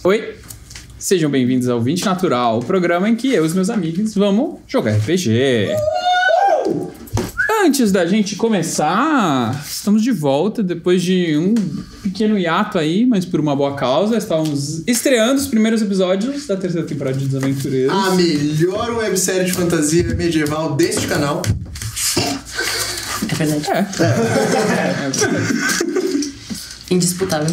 Oi, sejam bem-vindos ao 20 Natural, o programa em que eu e os meus amigos vamos jogar RPG. Antes da gente começar, estamos de volta depois de um pequeno hiato aí, mas por uma boa causa. Estávamos estreando os primeiros episódios da terceira temporada de Desaventureiros. A melhor websérie de fantasia medieval deste canal. É verdade. É verdade. Indisputável.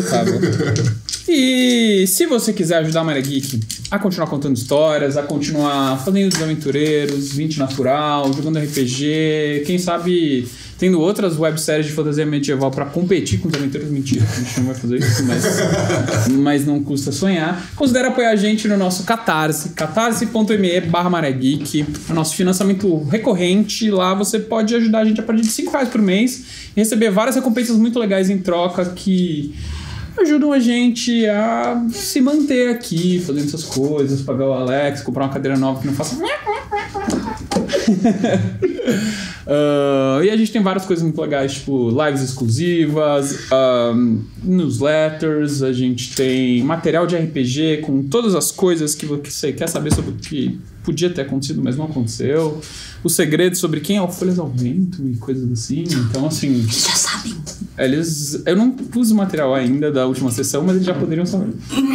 E se você quiser ajudar a Maria Geek a continuar contando histórias, a continuar fazendo Desaventureiros, 20 Natural, jogando RPG, quem sabe tendo outras webséries de fantasia medieval pra competir com os Desaventureiros, mentira, a gente não vai fazer isso, mas não custa sonhar. Considere apoiar a gente no nosso Catarse, catarse.me/mariageek, o nosso financiamento recorrente. Lá você pode ajudar a gente a partir de R$5 por mês e receber várias recompensas muito legais em troca que ajudam a gente a se manter aqui, fazendo essas coisas, pagar o Alex, comprar uma cadeira nova que não faça... E a gente tem várias coisas muito legais, tipo lives exclusivas, newsletters, a gente tem material de RPG com todas as coisas que você quer saber sobre o que podia ter acontecido, mas não aconteceu, os segredos sobre quem é o Folhas ao Vento e coisas assim. Então, assim, Eles já sabem. eu não pus o material ainda da última sessão, mas eles já poderiam saber.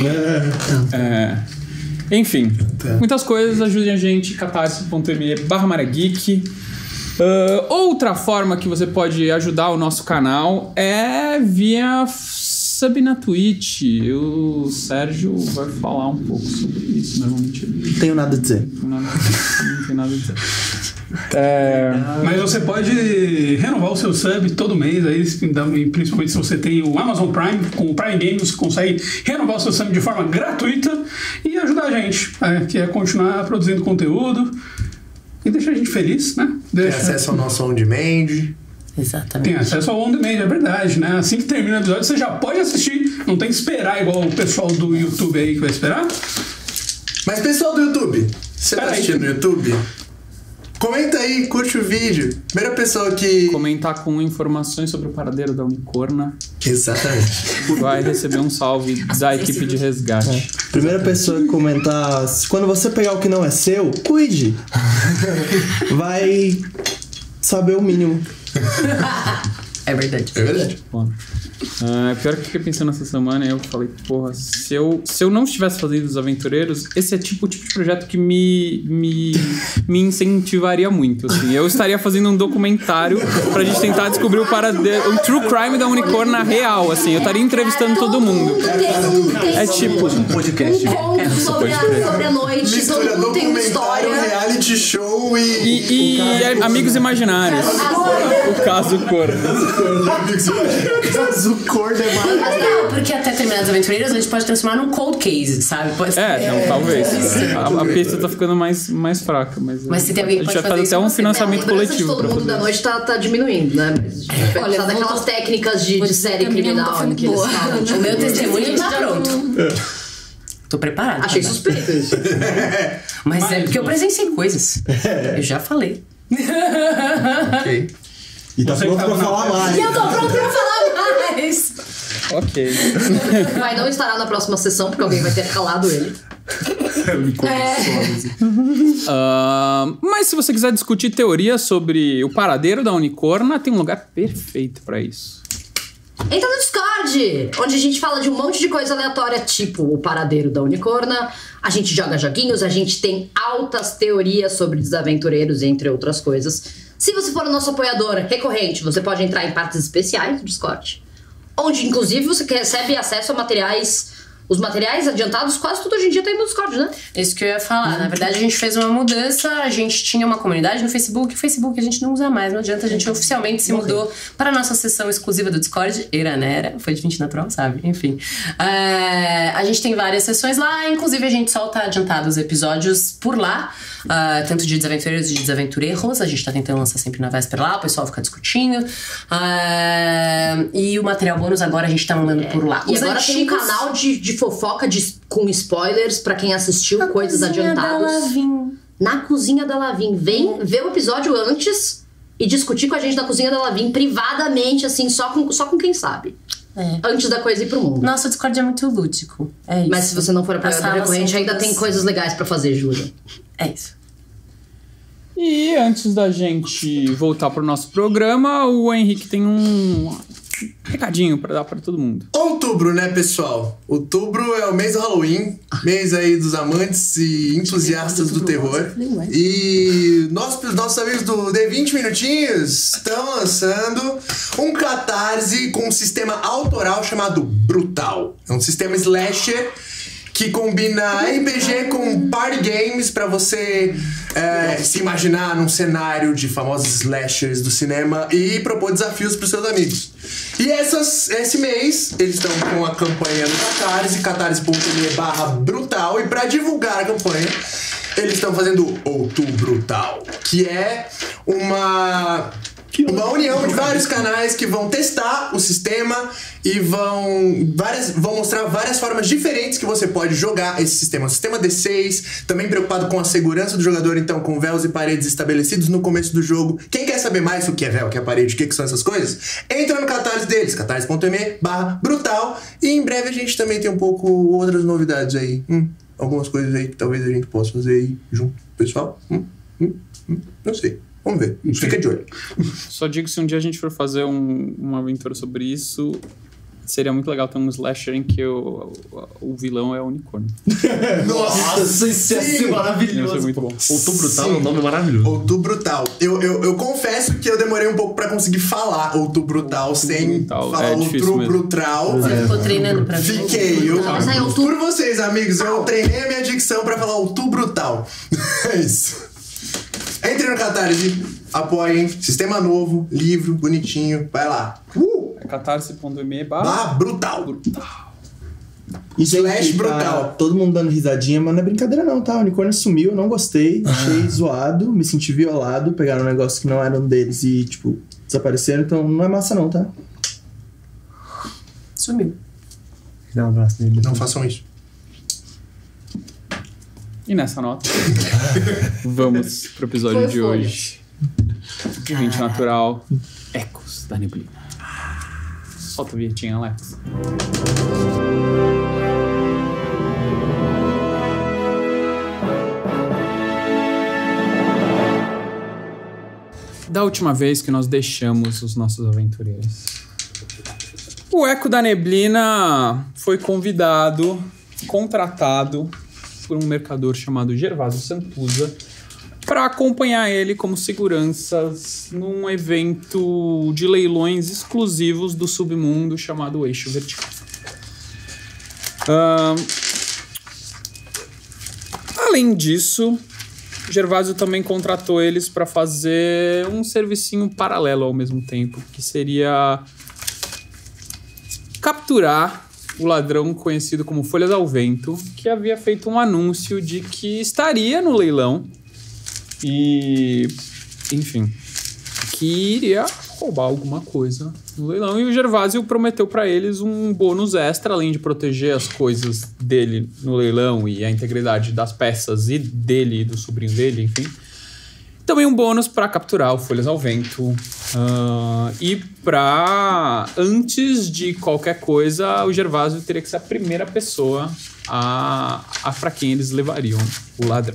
Enfim, muitas coisas. Ajudem a gente, catarse.me/mariageek. Outra forma que você pode ajudar o nosso canal é via sub na Twitch. O Sérgio vai falar um pouco sobre isso, normalmente. Não tenho nada a dizer. Não tem nada a dizer. Mas você pode renovar o seu sub todo mês, aí, principalmente se você tem o Amazon Prime. Com o Prime Games você consegue renovar o seu sub de forma gratuita e ajudar a gente, que é continuar produzindo conteúdo e deixar a gente feliz, né? Tem acesso ao nosso on-demand. Exatamente. Tem acesso ao on-demand, é verdade, né? Assim que termina o episódio, você já pode assistir. Não tem que esperar igual o pessoal do YouTube aí que vai esperar. Mas pessoal do YouTube, você tá assistindo no YouTube? Comenta aí, curte o vídeo. Primeira pessoa que... Comentar com informações sobre o paradeiro da Unicorna Exatamente. vai receber um salve da equipe de resgate. Primeira pessoa que comentar, quando você pegar o que não é seu, cuide. Vai saber o mínimo. É verdade. É verdade. Bom, pior que eu fiquei pensando essa semana, eu falei, porra, se eu não estivesse fazendo os Aventureiros, esse é o tipo de projeto que me incentivaria muito, assim. Eu estaria fazendo um documentário pra gente tentar descobrir o paradeiro, um true crime da Unicorna real, assim. Eu estaria entrevistando todo mundo. É tipo um podcast. Sobre a noite, Mistura todo mundo tem uma documentário, história. reality show e Amigos Imaginários. O caso Corno. O corno é Mas maravilhoso. não, porque até terminar as aventureiras a gente pode transformar num cold case, sabe? Talvez. A pista tá ficando mais fraca, mas se tem alguém que a gente pode já faz fazer até isso, um financiamento coletivo Todo pra mundo da fazer. noite tá diminuindo, né? Mas a gente vai Olha, precisar daquelas técnicas de série criminal que eles falam. O meu testemunho tá pronto. Tô preparado. Achei suspeito isso. Mas é porque eu presenciei coisas. Eu já falei. Ok. E tá Você pronto que pra tava falar na mais. E eu tô pronto pra falar mais. Ok. Vai não estará na próxima sessão, porque alguém vai ter calado ele. Mas se você quiser discutir teoria sobre o paradeiro da Unicorna, tem um lugar perfeito pra isso. Entra no Discord, onde a gente fala de um monte de coisa aleatória, tipo o paradeiro da Unicorna. A gente joga joguinhos, a gente tem altas teorias sobre desaventureiros, entre outras coisas. Se você for o nosso apoiador recorrente, você pode entrar em partes especiais do Discord, onde inclusive você recebe acesso a materiais. Os materiais adiantados, quase tudo hoje em dia tá indo no Discord, né? Isso que eu ia falar. Na verdade, a gente fez uma mudança. A gente tinha uma comunidade no Facebook. O Facebook a gente não usa mais. Não adianta. A gente oficialmente se mudou para a nossa sessão exclusiva do Discord. Eranera. Foi de 20 natural, sabe? Enfim. A gente tem várias sessões lá. Inclusive, a gente solta adiantados episódios por lá. Tanto de desaventureiros e de desaventureiros. A gente tá tentando lançar sempre na véspera lá. O pessoal fica discutindo. E o material bônus agora a gente tá mandando por lá. E Os agora tem um antigos- canal de fofoca com spoilers pra quem assistiu coisas adiantadas. Na Cozinha da Lavin. Vem ver o episódio antes e discutir com a gente na Cozinha da Lavin privadamente, assim, só com quem sabe. Antes da coisa ir pro mundo. Nossa, o Discord é muito lúdico. É isso. Mas se você não for apoiador As salas recorrente, são ainda todas- tem coisas legais pra fazer, Júlia. É isso. E antes da gente voltar pro nosso programa, o Henrique tem um recadinho pra dar pra todo mundo. Outubro, né, pessoal? Outubro é o mês do Halloween, mês aí dos amantes e entusiastas do terror. E nossos amigos do The 20 Minutinhos estão lançando um catarse com um sistema autoral chamado Brutal. É um sistema slasher que combina RPG com party games pra você se imaginar num cenário de famosos slashers do cinema e propor desafios pros seus amigos. E esse mês eles estão com a campanha no Catarse, catarse.me/brutal, e pra divulgar a campanha eles estão fazendo Outubro Brutal, que é uma união de vários canais que vão testar o sistema e vão mostrar várias formas diferentes que você pode jogar esse sistema. O sistema D6, também preocupado com a segurança do jogador, então com véus e paredes estabelecidos no começo do jogo. Quem quer saber mais o que é véu, o que é parede, o que são essas coisas, entra no Catarse deles, catarse.me/brutal, e em breve a gente também tem um pouco outras novidades aí. Algumas coisas aí que talvez a gente possa fazer aí junto, pessoal. Não sei. Vamos ver. Fica de olho. Só digo que se um dia a gente for fazer uma aventura sobre isso, seria muito legal ter um slasher em que o vilão é o unicórnio. Nossa, isso ia ser maravilhoso. Isso é muito bom. Outubro Brutal é um nome maravilhoso. Outubro Brutal. Eu confesso que eu demorei um pouco pra conseguir falar Outubro Brutal sem Brutal. falar Outubro Brutal. Você ficou treinando pra ver? Fiquei. Mas aí, outubro- Por vocês, amigos, eu treinei a minha dicção pra falar Outubro Brutal. É isso. Entre no Catarse, apoiem. Sistema novo, livro, bonitinho. Vai lá. É catarse.me/. Brutal. E, Slash gente, brutal. tá todo mundo dando risadinha, mas não é brincadeira não, tá? O unicórnio sumiu, eu não gostei, achei zoado, me senti violado, pegaram um negócio que não era um deles e, tipo, desapareceram, então não é massa não, tá? Sumiu. Dá um abraço nele. Não façam isso. E nessa nota, vamos pro episódio de hoje. De 20 Natural, Ecos da Neblina. Solta a vinhetinha, Alex. Da última vez que nós deixamos os nossos aventureiros, o Eco da Neblina foi contratado por um mercador chamado Gervásio Santuza para acompanhar ele como seguranças num evento de leilões exclusivos do submundo chamado Eixo Vertical. Além disso, Gervásio também contratou eles para fazer um servicinho paralelo ao mesmo tempo, que seria capturar o ladrão conhecido como Folhas ao Vento, que havia feito um anúncio de que estaria no leilão e, enfim, que iria roubar alguma coisa no leilão. E o Gervásio prometeu para eles um bônus extra, além de proteger as coisas dele no leilão e a integridade das peças e dele e do sobrinho dele, enfim. Também um bônus para capturar o Folhas ao Vento. E para, antes de qualquer coisa, o Gervásio teria que ser a primeira pessoa para quem eles levariam o ladrão.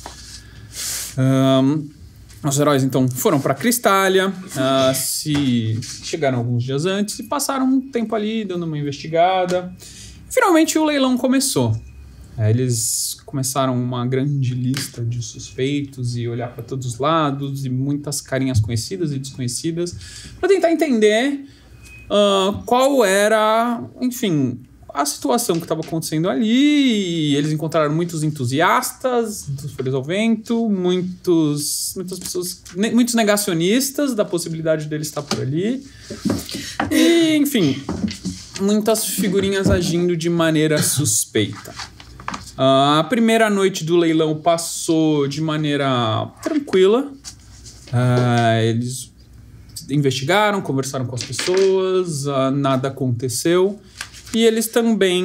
Os heróis, então, foram para Cristália, chegaram alguns dias antes e passaram um tempo ali dando uma investigada. Finalmente o leilão começou. Eles começaram uma grande lista de suspeitos e olhar para todos os lados e muitas carinhas conhecidas e desconhecidas para tentar entender qual era, enfim, a situação que estava acontecendo ali. E eles encontraram muitos entusiastas dos Folhas ao Vento, muitas pessoas, muitos negacionistas da possibilidade dele estar por ali. E, enfim, muitas figurinhas agindo de maneira suspeita. A primeira noite do leilão passou de maneira tranquila. Eles investigaram, conversaram com as pessoas, nada aconteceu. E eles também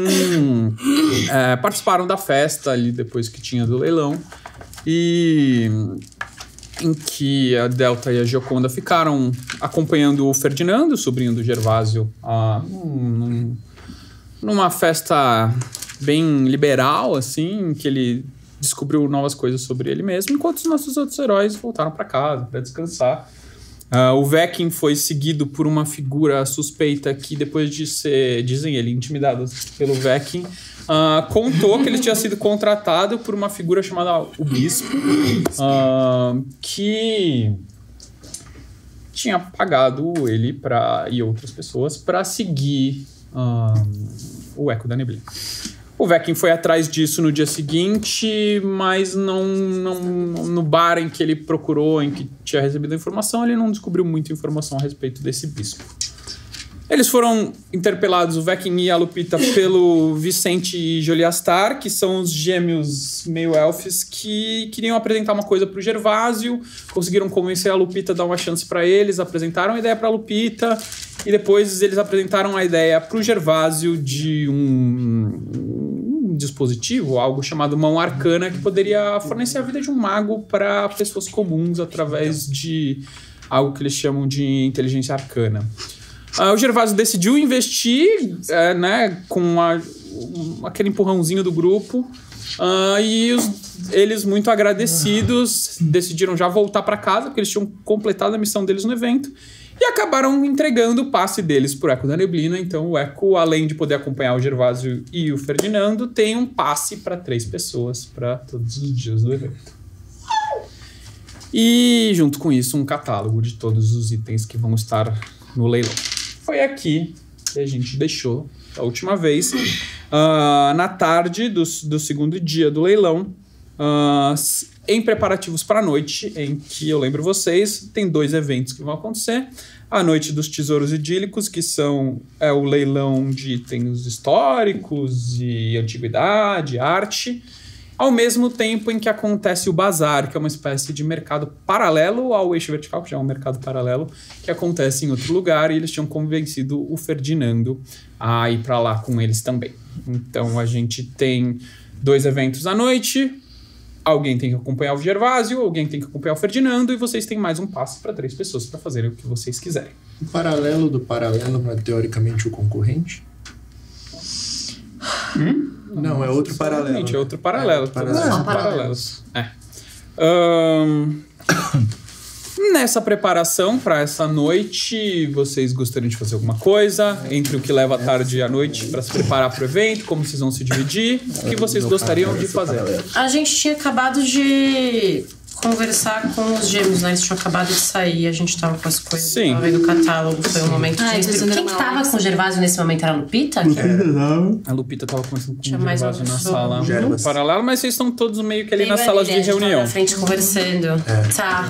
participaram da festa ali depois que tinha do leilão. E, em que a Delta e a Gioconda ficaram acompanhando o Ferdinando, o sobrinho do Gervásio, numa festa bem liberal, assim, em que ele descobriu novas coisas sobre ele mesmo, enquanto os nossos outros heróis voltaram para casa para descansar. O Vekin foi seguido por uma figura suspeita que, depois de ser, dizem ele, intimidado pelo Vekin, contou que ele tinha sido contratado por uma figura chamada o Bispo, que tinha pagado ele e outras pessoas para seguir o Eco da Neblina. O Vekin foi atrás disso no dia seguinte, mas não no bar em que ele procurou, em que tinha recebido a informação, ele não descobriu muita informação a respeito desse bispo. Eles foram interpelados, o Vekin e a Lupita, pelo Vicente e Joliastar, que são os gêmeos meio-elfes que queriam apresentar uma coisa pro Gervásio, conseguiram convencer a Lupita a dar uma chance para eles, apresentaram a ideia pra Lupita, e depois eles apresentaram a ideia pro Gervásio de um dispositivo, algo chamado Mão Arcana, que poderia fornecer a vida de um mago para pessoas comuns através de algo que eles chamam de inteligência arcana. O Gervásio decidiu investir, com aquele empurrãozinho do grupo, e eles, muito agradecidos, decidiram já voltar para casa, porque eles tinham completado a missão deles no evento, e acabaram entregando o passe deles pro Eco da Neblina. Então o Eco, além de poder acompanhar o Gervásio e o Ferdinando, tem um passe para 3 pessoas para todos os dias do evento. E junto com isso, um catálogo de todos os itens que vão estar no leilão. Foi aqui que a gente deixou a última vez, na tarde do segundo dia do leilão, em preparativos para a noite, em que, eu lembro vocês, tem 2 eventos que vão acontecer. A Noite dos Tesouros Idílicos, que é o leilão de itens históricos e antiguidade, arte, ao mesmo tempo em que acontece o Bazar, que é uma espécie de mercado paralelo ao Eixo Vertical, que já é um mercado paralelo, que acontece em outro lugar, e eles tinham convencido o Ferdinando a ir para lá com eles também. Então a gente tem 2 eventos à noite, alguém tem que acompanhar o Gervásio, alguém tem que acompanhar o Ferdinando, e vocês têm mais um passo para 3 pessoas para fazerem o que vocês quiserem. O paralelo do paralelo não é teoricamente o concorrente? Não, é outro paralelo. É outro paralelo. São paralelos. Nessa preparação para essa noite, vocês gostariam de fazer alguma coisa? Entre o que leva a tarde e a noite para se preparar para o evento? Como vocês vão se dividir? O que vocês gostariam de fazer? A gente tinha acabado de conversar com os gêmeos, né? Eles tinham acabado de sair, a gente tava com as coisas. Sim. Tava vendo o catálogo, foi um momento de... Quem que tava com o Gervásio nesse momento? Era a Lupita? A Lupita tava conversando com o Gervásio na sala no paralelo, mas vocês estão todos meio que ali nas salas de reunião. Na frente conversando. Tá.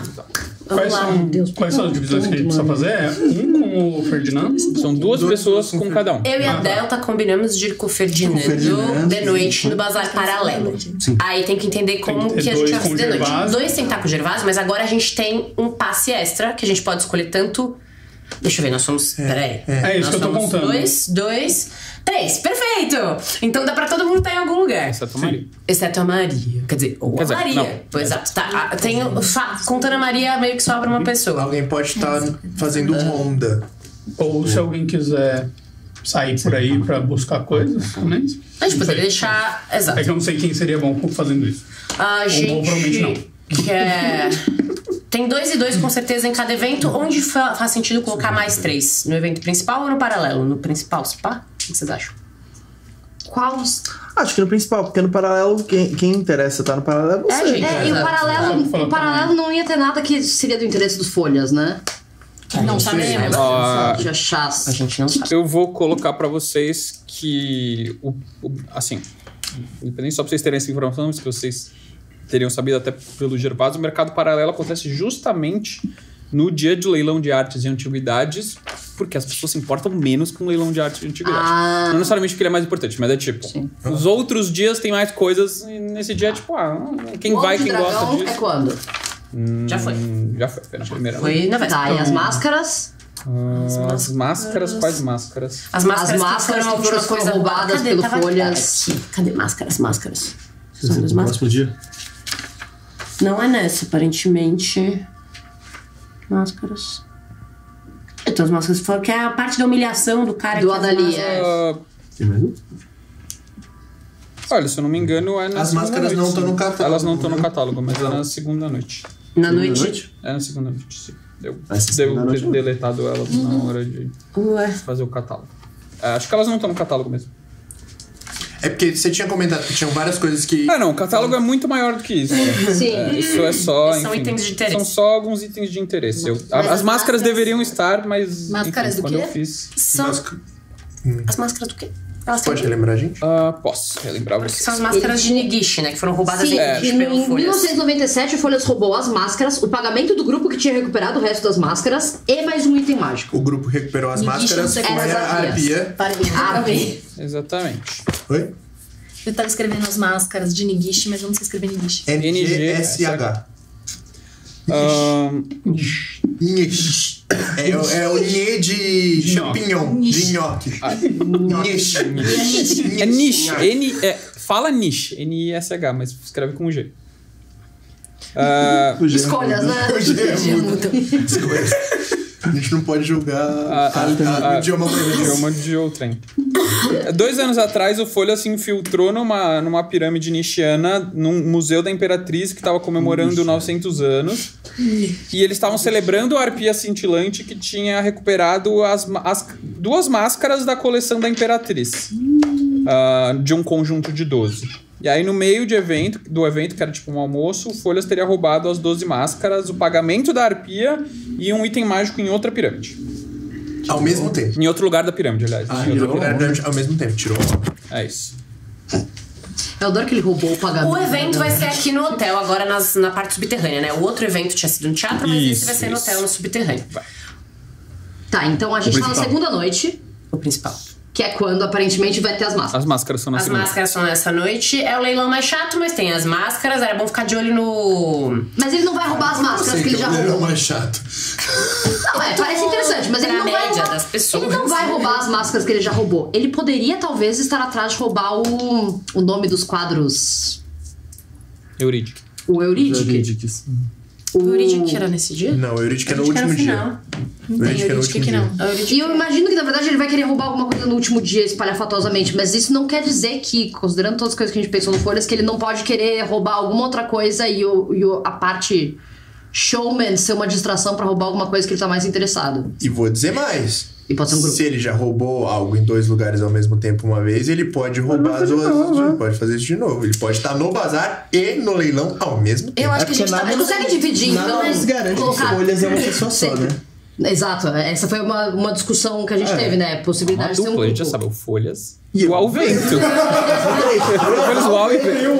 Quais são as divisões que a gente precisa fazer? Um com o Ferdinando? São 2 pessoas com cada um. Eu e a Delta combinamos de ir com o Ferdinando de noite no bazar paralelo. Sim. Aí tem que entender como que a gente vai fazer de noite. 2 tem que estar com o Gervásio, mas agora a gente tem um passe extra que a gente pode escolher tanto. Deixa eu ver, nós somos. Peraí. É isso que eu tô contando. 2, 3, perfeito! Então dá pra todo mundo estar em algum lugar. Exceto a Maria. Exceto a Maria. Quer dizer, ou a Maria. Pois é. Tá, contando a Maria, meio que sobra uma pessoa. Alguém pode estar fazendo ronda. Ou se alguém quiser sair por aí pra buscar coisas também. A gente poderia deixar. Exato. É que eu não sei quem seria bom fazendo isso. A gente. Provavelmente não. Tem 2 e 2 com certeza em cada evento. Onde faz sentido colocar mais 3? No evento principal ou no paralelo? No principal, pá? O que vocês acham? Qual? Acho que no principal, porque no paralelo, quem interessa tá no paralelo é você. E o paralelo não ia ter nada que seria do interesse dos folhas, né? Não sabemos. A gente não sabe. Eu vou colocar pra vocês que, assim, independente só pra vocês terem essa informação, mas que vocês teriam sabido até pelo Gervásio, o mercado paralelo acontece justamente no dia de leilão de artes e antiguidades, porque as pessoas se importam menos com o leilão de artes e antiguidades. Não necessariamente porque ele é mais importante, mas é tipo, os outros dias tem mais coisas, e nesse dia é tipo, quem vai, quem gosta disso. É quando? Já foi. Foi na primeira. Foi na véspera. Tá, e as máscaras? As máscaras, quais máscaras? As máscaras que foram roubadas pelo Folhas. Cadê máscaras? São as máscaras. Dia? Não é nessa, aparentemente. Máscaras. Então as máscaras foram, que é a parte da humilhação do cara Do que as Adali, máscaras- Tem mais um? Olha, se eu não me engano, é na As segunda máscaras noite, não estão sim. no catálogo. Elas não estão no catálogo, mas é na segunda noite. Na noite. É na segunda noite, sim. Eu Essa segunda devo ter noite, deletado elas na hora de Ué. fazer o catálogo. Acho que elas não estão no catálogo mesmo. É porque você tinha comentado que tinham várias coisas que... Ah, não, o catálogo é muito maior do que isso. Sim. Isso é só. São enfim, itens de interesse. São só alguns itens de interesse. Mas As as máscaras máscaras- deveriam estar, mas. Máscaras enfim, do quando quê? eu fiz. São as máscaras do quê? Elas Pode têm- relembrar a gente? Posso relembrar Porque vocês. são as máscaras de Negishi, né? Que foram roubadas Sim, em em pelo Folhas. 1997 o Folhas roubou as máscaras, o pagamento do grupo que tinha recuperado o resto das máscaras e mais um item mágico. O grupo recuperou as Ninguém máscaras, chama foi as a arpias. arpia. Para mim, acabei. Exatamente. Oi? Eu tava escrevendo as máscaras de Nigishi, mas eu não sei escrever Nigishi. NGSH. Nish. É o Nhe de champignon, de nhoque. Nish. É niche. Fala niche. N-I-S-H, mas escreve com G. Escolhas, né? Hoje é muito. A gente não pode julgar o idioma O idioma de outrem. 2 anos atrás, o Folha se infiltrou numa pirâmide nichiana, num museu da Imperatriz que estava comemorando 900 anos. E eles estavam celebrando a arpia cintilante que tinha recuperado as 2 máscaras da coleção da Imperatriz. De um conjunto de 12. E aí, no meio do evento, que era tipo um almoço, o Folhas teria roubado as 12 máscaras, o pagamento da arpia e um item mágico em outra pirâmide. Ao mesmo tempo. Em outro lugar da pirâmide, aliás. Em outro lugar, ao mesmo tempo, tirou. É isso. Eu adoro que ele roubou o pagamento. O evento vai ser aqui no hotel, agora na parte subterrânea, né? O outro evento tinha sido no teatro, mas esse vai ser no hotel, no subterrâneo. Tá, então a gente tá na segunda noite, O principal. que é quando aparentemente vai ter as máscaras. As máscaras são na As segunda. máscaras são nessa noite. É o leilão mais chato, mas tem as máscaras. Era bom ficar de olho no... Mas ele não vai roubar as máscaras que ele já Ele é o roubou. mais chato. Não, parece interessante, mas ele Pra não vai média roubar. das pessoas. Ele não vai roubar as máscaras que ele já roubou. Ele poderia, talvez, estar atrás de roubar o nome dos quadros. Eurídice. O Eurídice. Eurídice. O Eurídice era nesse dia? Não, o Eurídice é no Eurídice era último final. dia. O Eurídice é no último dia. E eu imagino que, na verdade, ele vai querer roubar alguma coisa no último dia, espalhafatosamente. Mas isso não quer dizer que, considerando todas as coisas que a gente pensou no Folhas, que ele não pode querer roubar alguma outra coisa e a parte showman ser uma distração pra roubar alguma coisa que ele tá mais interessado. E vou dizer mais. E pode ser um grupo. Se ele já roubou algo em 2 lugares ao mesmo tempo uma vez, ele pode roubar as outras. Ele pode fazer isso de novo. Ele pode estar no bazar e no leilão ao mesmo tempo. Eu acho que a gente tá... Ele consegue dividir, Nada então. nos garante que colocar- Folhas é uma pessoa só, né? Exato, essa foi uma discussão que a gente teve, né? Uma Possibilidade de ser um dupla, a gente já grupo. sabe. O Folhas E e o Alvento. Folhas, o Alvento.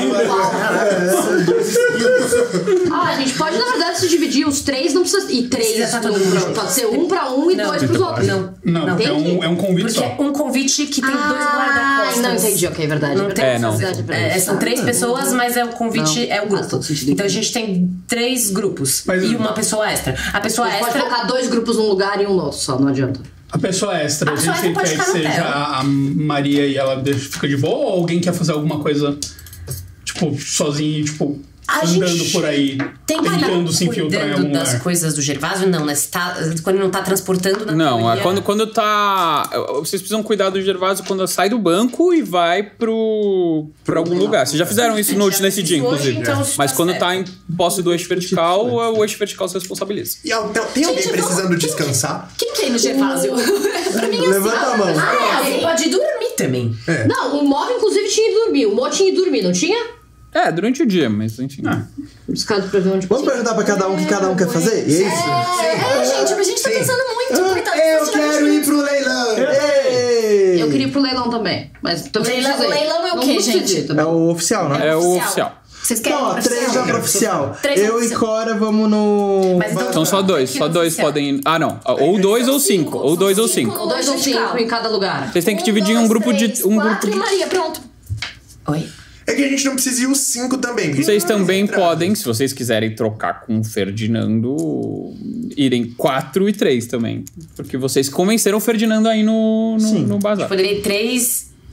A gente pode, na verdade, se dividir. Os 3 não precisa. E 3 Precisa tá todo não, mundo. pode ser 1 pra um e Não. 2 pros outros. Não. É um convite Porque só. é um convite que tem 2 Ah, guarda-costas. não entendi, ok, verdade. Não tem É, não. São 3 pessoas, mas é o convite, Não, é o faz grupo. todo sentido. Então a gente tem 3 grupos Mas- e uma pessoa extra. A pessoa Pode extra. colocar 2 grupos num lugar e um no outro só, não adianta. A pessoa extra, A a pessoa gente extra pode quer que ficar no seja hotel. a Maria e ela fica de boa, ou alguém quer fazer alguma coisa, tipo, sozinho, tipo, A andando gente por aí, Tem que tentando se estar infiltrar em cuidando algum das lugar. coisas do Gervásio, não, né? Quando não tá transportando na Não, é teoria- quando tá. Vocês precisam cuidar do Gervásio quando sai do banco e vai pra algum lugar. Vocês já fizeram isso nesse dia, Hoje, inclusive. então, isso Mas tá quando certo. tá em posse do eixo vertical, o eixo vertical se responsabiliza. E tem alguém precisando descansar? Quem que é no Gervásio? Pra mim, Levanta a mão. Alguém pode dormir também. Não, o Mov, inclusive, tinha ido dormir. O Mo tinha ido dormir, não tinha? Durante o dia, mas enfim. Os casos pra ver onde. Vamos perguntar pra cada um o que cada um quer fazer? E é isso? gente, a gente tá pensando muito. Coitado, Eu quero ir pro leilão! Ei! Eu queria ir pro leilão também. Mas também Leilão- precisei. leilão é o Não quê, precisei gente? também. É o oficial, né? É o oficial. Vocês querem Então, ó, pra 3 já oficial? pra oficial. 3 já Eu pra e Cora vamos no... Mas então- Então só dois. Só dois podem. Ah, não. Ou 2 ou 5. Ou 2 ou 5. Ou 2 ou 5 em cada lugar. Vocês têm que dividir em um grupo de. Um grupo de... Maria, pronto. Oi? É que a gente não precisa ir os 5 também. porque Vocês a gente não vai também entrar. podem, se vocês quiserem trocar com o Ferdinando, irem 4 e 3 também. Porque vocês convenceram o Ferdinando aí no bazar. Poderia ir 3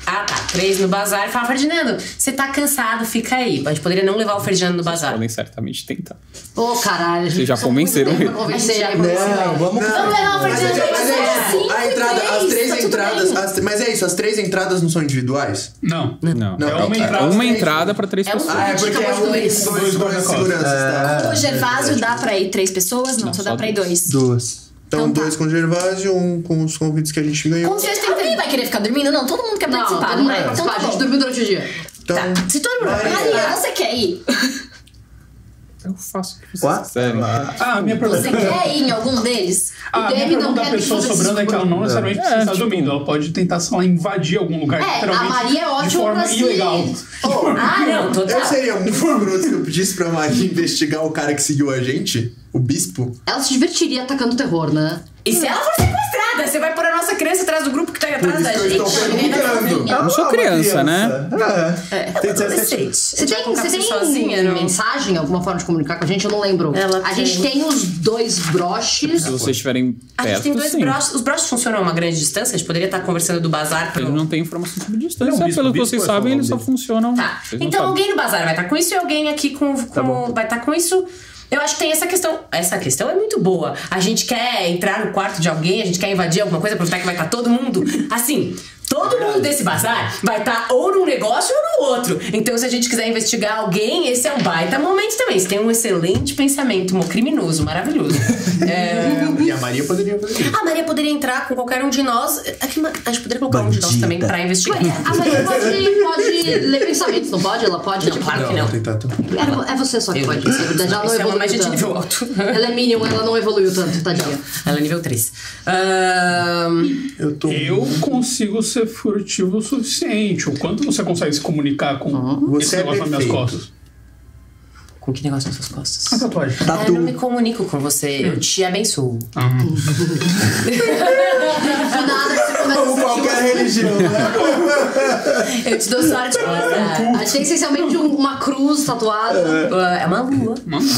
Ah, tá. 3 no bazar. Fala, Ferdinando, você tá cansado, fica aí. A gente poderia não levar o Ferdinando no bazar. Podem certamente tentar. Ô, caralho. Vocês já convenceram ele. Convencer ele. Não, vamos... Vamos levar o Ferdinando no Mas é isso, bazar. a entrada, as 3 entradas... Mas é isso, as 3 entradas não são individuais? Não. Não. É uma entrada. Uma entrada pra 3 É um- pessoas. Ah, é porque é Dois. dois seguranças, tá? O Gervásio dá pra ir 3 pessoas? Não, só dá só pra ir 2. 2. Então, Então tá. 2 com o Gervásio, 1 com os convites que a gente ganhou. Com certeza alguém vai querer ficar dormindo? Não, todo mundo quer Não, participar, todo não mundo é? vai Então participar. tá A gente bom. dormiu durante o dia. Então, Tá. Se todo mundo... Maria, você quer ir? Eu faço o que vocês Quatro? quiserem. Ah, a minha pergunta... Você quer ir em algum deles? A minha Demi não pergunta quer da pessoa que você sobrando é que ela não necessariamente precisa estar tipo- dormindo. Ela pode tentar, sei lá, invadir algum lugar, É, a literalmente, Maria é de ótima forma pra se... ilegal. Ah, não, total. eu seria muito grosso se eu pedisse pra Maria investigar o cara que seguiu a gente, o bispo. Ela se divertiria atacando terror, né? E se ela for sequestrada, você vai pôr a nossa criança atrás do grupo que tá aí atrás da isso que eu gente. estou perguntando. Eu não sou criança, né? Tem que ser Adolescente. Você tem, colocar você tem sozinha, não? mensagem, alguma forma de comunicar com a gente? Eu não lembro. Ela a gente tem os 2 broches. Se vocês estiverem A gente perto, tem 2 sim. broches. Os broches funcionam a uma grande distância? A gente poderia estar conversando do bazar Ele pro... não tem informação sobre distância. Não, bispo, Pelo que bispo vocês é só o sabem, nome eles só dele. funcionam. Tá. Vocês não Então sabem. alguém no bazar vai estar com isso e alguém aqui vai estar com isso. Eu acho que tem essa questão. Essa questão é muito boa. A gente quer entrar no quarto de alguém, a gente quer invadir alguma coisa, aproveitar que vai estar todo mundo. Assim, todo mundo desse bazar vai estar ou num negócio ou no outro. Então, se a gente quiser investigar alguém, esse é um baita momento também. Você tem um excelente pensamento, um criminoso, maravilhoso. E a Maria poderia fazer isso. A Maria poderia entrar com qualquer um de nós. A gente poderia colocar um de nós Bandida. também pra investigar. A Maria pode ler pensamentos, não pode? Ela pode? Não, claro que não. Vou tentar É você só que pode. Na verdade, ela não Isso é uma evoluiu magia de nível tanto. alto. Ela é Minion, ela não evoluiu tanto, tadinha. Ela é nível 3. Eu consigo ser furtivo o suficiente. O quanto você consegue se comunicar com Você esse é negócio nas minhas perfeito. costas? Com que negócio nas suas A costas? tatuagem. Eu não me comunico com você, eu te abençoo. De nada que você começa a Como sentir qualquer religião, né? Eu te dou sorte pra você. Achei essencialmente uma cruz tatuada. É uma lua.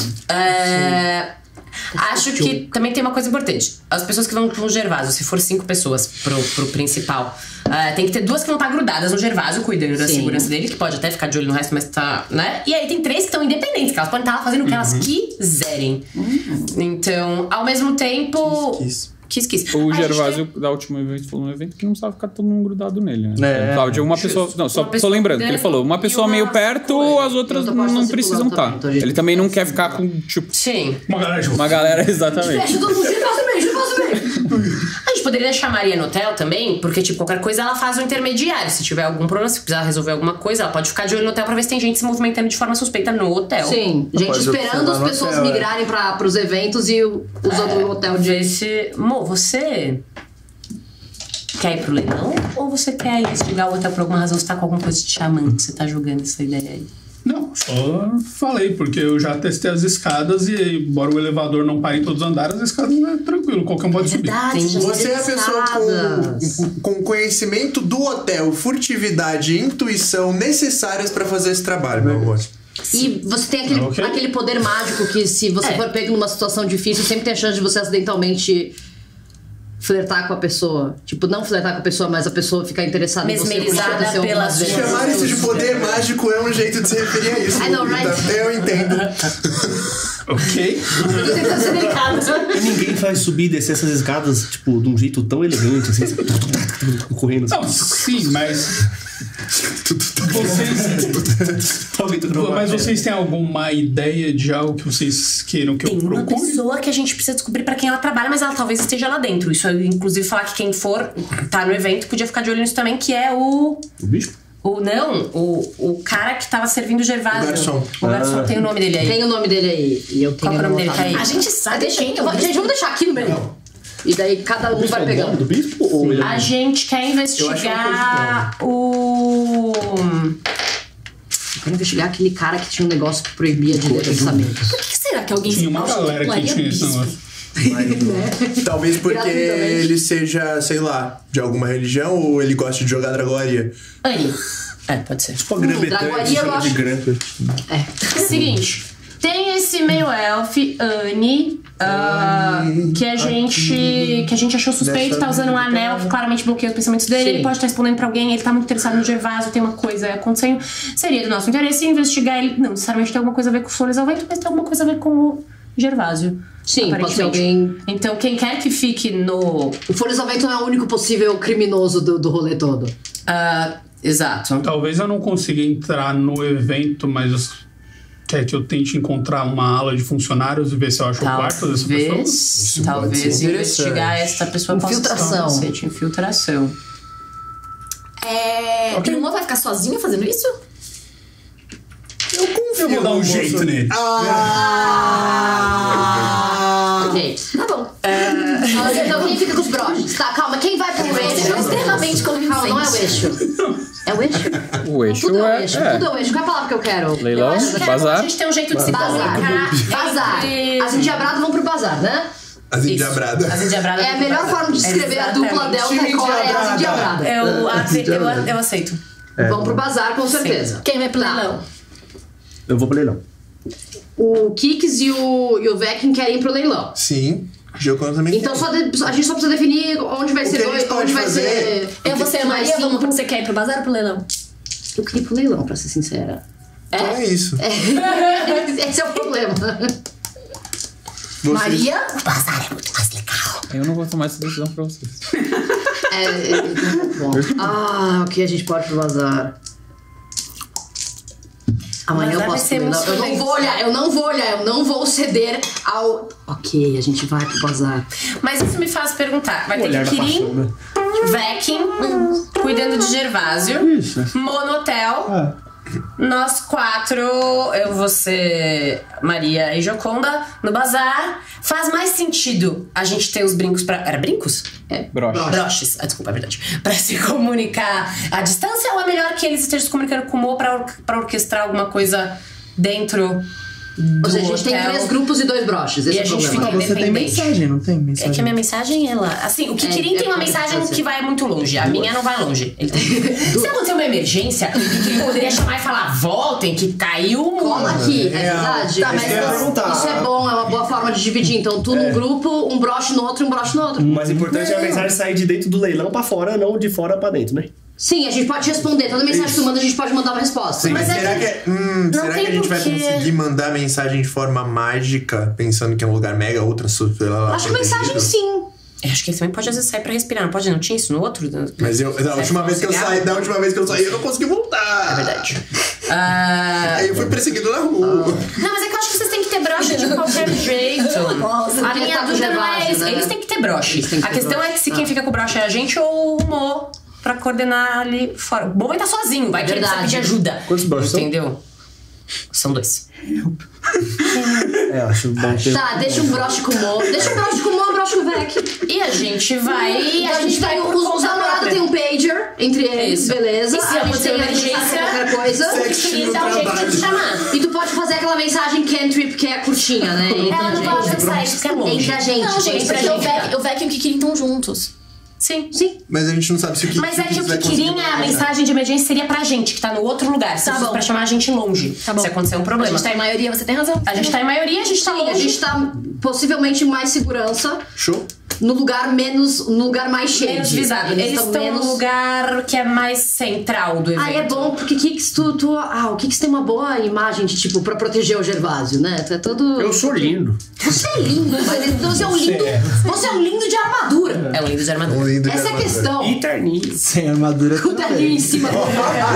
Acho que também tem uma coisa importante. As pessoas que vão pro Gervásio, se for 5 pessoas pro principal, tem que ter 2 que vão estar grudadas no Gervásio, cuidando da Sim. segurança dele, que pode até ficar de olho no resto, mas tá, né? E aí tem 3 que estão independentes, que elas podem estar lá fazendo o que elas quiserem. Então, ao mesmo tempo... Quis. O A gente Gervásio, da última vez, falou no evento que não precisava ficar todo mundo grudado nele, né? É. Precisava de uma pessoa. Não, só Uma pessoa lembrando que ele dentro falou, uma e pessoa uma meio perto, circulando. as outras E outra pode não estar precisam circulando estar. também, então a gente Ele também não quer ficar com, tipo, Sim. Uma galera junto. uma galera, exatamente. Fecha todo mundo, faço bem. A gente poderia deixar a Maria no hotel também, porque, tipo, qualquer coisa ela faz o intermediário. Se tiver algum problema, se precisar resolver alguma coisa, ela pode ficar de olho no hotel pra ver se tem gente se movimentando de forma suspeita no hotel. Sim, gente Pode esperando observar as no pessoas hotel, migrarem pros eventos e usando o hotel de... Ver se... Mo, você quer ir pro leilão? Ou você quer investigar o hotel por alguma razão? Você tá com alguma coisa te chamando? Você tá julgando essa ideia aí? Não, só falei, porque eu já testei as escadas e, embora o elevador não pare em todos os andares, as escadas é tranquilo, qualquer um pode subir. Verdade, já Você é a fazia pessoa escadas. com conhecimento do hotel, furtividade e intuição necessárias pra fazer esse trabalho, meu amor. E você tem aquele, Ok. aquele poder mágico que se você for pego numa situação difícil, sempre tem a chance de você acidentalmente flertar com a pessoa. Tipo, não flertar com a pessoa, mas a pessoa ficar interessada em você. porque Mesmerizada aconteceu pela algumas sua- vezes. Chamar isso de poder mágico é um jeito de se referir a isso. I know, Lupita. right? Eu entendo. Ok? Tô tentando ser delicada. E ninguém faz subir e descer essas escadas, tipo, de um jeito tão elegante, assim, sabe? Correndo assim. Não, sim, mas... Mas vocês têm alguma ideia de algo que vocês queiram que Tem eu uma procure? pessoa que a gente precisa descobrir pra quem ela trabalha, mas ela talvez esteja lá dentro. Isso eu, inclusive, falar que quem for tá no evento podia ficar de olho nisso também, que é o... O bicho? O cara que tava servindo o Gervásio. O garçom. O garçom tem o nome dele aí. Tem o nome dele aí. E eu tenho Qual que é o nome dele? anotado. Tá aí. A gente sabe quem é o Gente, vamos deixar aqui no meio. E daí cada um vai O nome pegando. do bispo? Ou ele é A gente quer investigar o... Eu quero investigar aquele cara que tinha um negócio que proibia de ler pensamentos. Por que será que alguém Tinha uma acha galera que pularia tinha esse bispo? negócio. Talvez porque Gratuitamente. ele seja, sei lá, de alguma religião ou ele gosta de jogar Dragoria. Aí. Pode ser. tipo a Grã-Bretanha, Dragoria, se eu chama de acho. Grã. Seguinte, Tem esse meio elf, Annie, que a gente achou suspeito, tá usando um anel que claramente bloqueia os pensamentos dele. Ele pode estar respondendo pra alguém, ele tá muito interessado no Gervásio, tem uma coisa acontecendo. Seria do nosso interesse investigar ele. Não necessariamente tem alguma coisa a ver com os Flores ao Vento, mas tem alguma coisa a ver com o Gervásio. Sim, pode ser alguém. Então, quem quer que fique no. O Flores ao Vento não é o único possível criminoso do rolê todo. Exato. Talvez eu não consiga entrar no evento, mas quer que eu tente encontrar uma ala de funcionários e ver se eu acho o quarto dessa pessoa? Talvez investigar essa pessoa. Infiltração. Infiltração. Okay. Uma vai ficar sozinha fazendo isso? Eu confio. Eu vou dar um jeito nele. Ok. Tá bom. Então quem fica com os broches? Tá, calma, quem vai pro eixo? Extremamente convincente. Calma, não é o eixo. É o eixo? O eixo Tudo é o é. eixo. Tudo é o eixo. Qual é a palavra que eu quero? Leilão, Eu acho que bazar. a gente tem um jeito de se Bazar. comunicar. Bazar. As endiabradas vão pro bazar, né? As endiabradas. As endiabradas. É a melhor forma de descrever a dupla Delta Time Core é as endiabrada. endiabradas. Eu aceito. Vão pro bazar, com certeza. Quem vai pro leilão? Eu vou pro leilão. O Kix e o Vekin querem ir pro leilão. Sim. Gioconda também. Então a gente só precisa definir onde vai ser que a gente dois, pode onde vai fazer? ser. Eu vou ser a Maria, cinco. você quer ir pro bazar ou pro leilão? Eu queria ir pro leilão, pra ser sincera. Então é isso. Esse é o problema. Maria? O bazar é muito mais legal. Eu não vou tomar essa decisão pra vocês. Bom. O que a gente pode pro bazar? Amanhã eu Bazar posso vai ser pro leilão. muito Eu não vou ceder ao. Ok, a gente vai pro bazar. Mas isso me faz perguntar. Vai ter Kirin, Vekin, cuidando de Gervásio, Monotel. Nós 4, eu, você, Maria e Gioconda, no bazar. Faz mais sentido a gente ter os brincos pra... Era brincos? Broches. Desculpa, é verdade. Pra se comunicar à distância, ou é melhor que eles estejam se comunicando com o Mo pra orquestrar alguma coisa dentro do Ou seja, a gente tem hotel? 3 grupos e 2 broches. Esse E é a o gente problema. fica Você tem independente. mensagem, não tem mensagem? É que a minha mensagem, ela... Assim, o Kikirin tem uma mensagem que vai muito longe. A minha não vai longe. Ele tem... Se acontecer uma emergência, o Kikirin poderia chamar e falar: voltem, que caiu um... Cola aqui, é verdade? Tá, mas eu ia perguntar. Isso é bom, é uma boa forma de dividir. Então, tu num grupo, um broche no outro e um broche no outro. O mais importante é a mensagem sair de dentro do leilão pra fora, não de fora pra dentro, né? Sim, a gente pode responder. Toda mensagem que tu manda, a gente pode mandar uma resposta. Sim, Mas mas será é que, será que a gente vai porquê. conseguir mandar mensagem de forma mágica, pensando que é um lugar mega ultra super lá Acho que mensagem sim. Eu acho que ele também pode às vezes sair pra respirar. Não pode? Não tinha isso no outro? Mas da última vez que eu saí, eu não consegui voltar. É verdade. Aí eu fui perseguido na rua. Não, mas é que eu acho que vocês têm que ter broche de qualquer jeito. Nossa, A minha dúvida não é isso. Eles têm que ter broche. Eles têm que A ter questão broche. é que se quem fica com o broche é a gente ou o Mo pra coordenar ali fora. O Mo vai estar sozinho, vai que ele precisa pedir ajuda. Quantos broches são? Entendeu? São 2. Acho bom ter... Tá, deixa um broche com o Mo. Deixa um broche com o Mo e um broche com o Vec. E a gente vai... A gente vai... Os namorados têm um pager entre eles, Isso. beleza? E se a gente acontecer tem uma a emergência, emergência, qualquer coisa. Sexo Que no dá um jeito de trabalho. te chamar. E tu pode fazer aquela mensagem cantrip que é curtinha, né? Entre Ela a não gente. pode sair, porque é longe. Entre a gente. Não, gente, entre a porque gente. o Vec e o Kikirin estão juntos. Sim. Sim. Mas a gente não sabe se o que Mas é que o vai que conseguir queria a mandar. mensagem de emergência seria pra gente, que tá no outro lugar. Tá bom. Pra chamar a gente longe. Tá bom. Se acontecer um A problema. gente tá em maioria, você tem razão. A gente tá em maioria, a gente tá Sim, longe. a gente tá possivelmente em mais segurança Show? no lugar mais cheio. menos visado. Eles estão no lugar que é mais central do evento. Aí é bom, porque Kix, o Kix tem uma boa imagem de, tipo, pra proteger o Gervásio, né? Tu é todo... Eu sou lindo. Você é lindo, mas você é um lindo... Você é um lindo de armadura. É um lindo de armadura. Um lindo de Essa é a armadura. questão. E terninho. Sem armadura O terninho em cima do...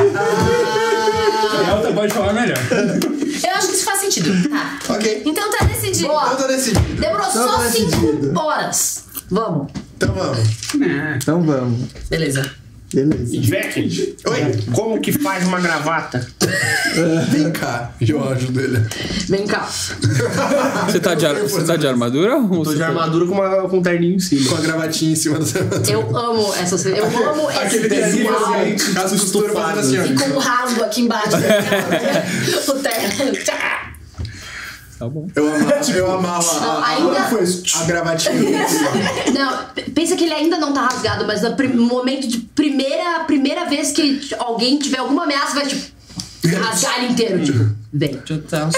Delta pode falar melhor. Eu acho que isso faz sentido. Tá. Ok. Então tá decidido. Boa. Então tá decidido. Demorou Então só tá 5 decidido. horas. Vamos. Então vamos. Então vamos. Beleza. Beleza. Vec, Oi. como que faz uma gravata? Vem cá, eu ajudo ele. Vem cá. Você tá de armadura? Ou Tô você de tá- armadura com um terninho em cima. Com a gravatinha em cima da armadura. Eu amo essa cena. Eu amo esse Aquele terninho visual. assim, caso costura fazendo assim, E ó. com um rasgo aqui embaixo. O terno. Tá bom. Eu amava a gravatinha. Não, pensa que ele ainda não tá rasgado, mas no momento de primeira vez que alguém tiver alguma ameaça, vai tipo. rasgar ele inteiro, tipo, vem. Total.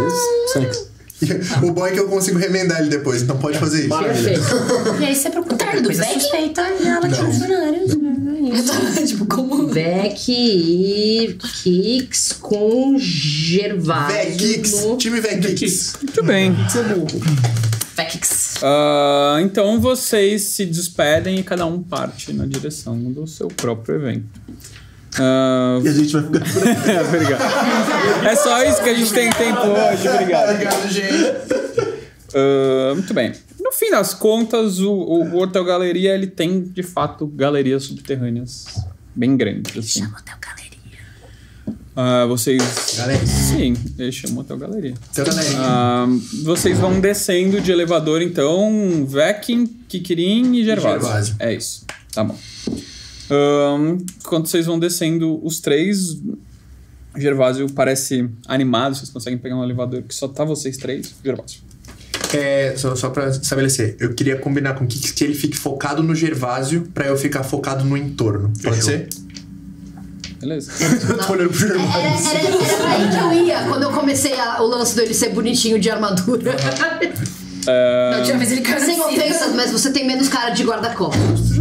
O bom é que eu consigo remendar ele depois, então pode fazer isso. Perfeito. E aí você procura Tá, do coisa Beck? suspeita e ela tinha funcionários. Tipo, como... Beck e Kix com Gervásio. Vekix, time Vekix. Muito bem. Beckix. Então vocês se despedem e cada um parte na direção do seu próprio evento. E a gente vai ficar por aqui. Obrigado. É só isso que a gente tem tempo hoje. Obrigado. Obrigado, gente. Muito bem. No fim das contas, o Hotel Galeria, ele tem, de fato, galerias subterrâneas bem grandes. Assim. Chama Hotel Galeria. Vocês... Galeria. Sim, ele chama Hotel Galeria. Seu galerinha. Vocês vão descendo de elevador, então, Vekin, Kikirin e Gervásio. Gervásio. É isso. Tá bom. Quando vocês vão descendo os três, Gervásio parece animado. Vocês conseguem pegar um elevador que só tá vocês três. Gervásio. Só pra estabelecer, eu queria combinar com que ele fique focado no Gervásio pra eu ficar focado no entorno. Pode ser? Beleza. Eu tô olhando pro Gervásio. Era aí que eu ia quando eu comecei o lance dele ser bonitinho de armadura. Da última vez ele caiu Sem assim. ofensa, mas você tem menos cara de guarda-costas.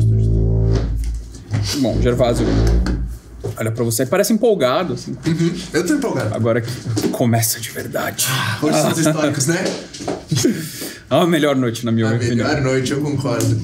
Bom, Gervásio olha pra você e parece empolgado, assim. Eu tô empolgado. Agora que começa de verdade. Hoje são os históricos, né? A melhor noite, na minha A opinião. melhor noite, eu concordo.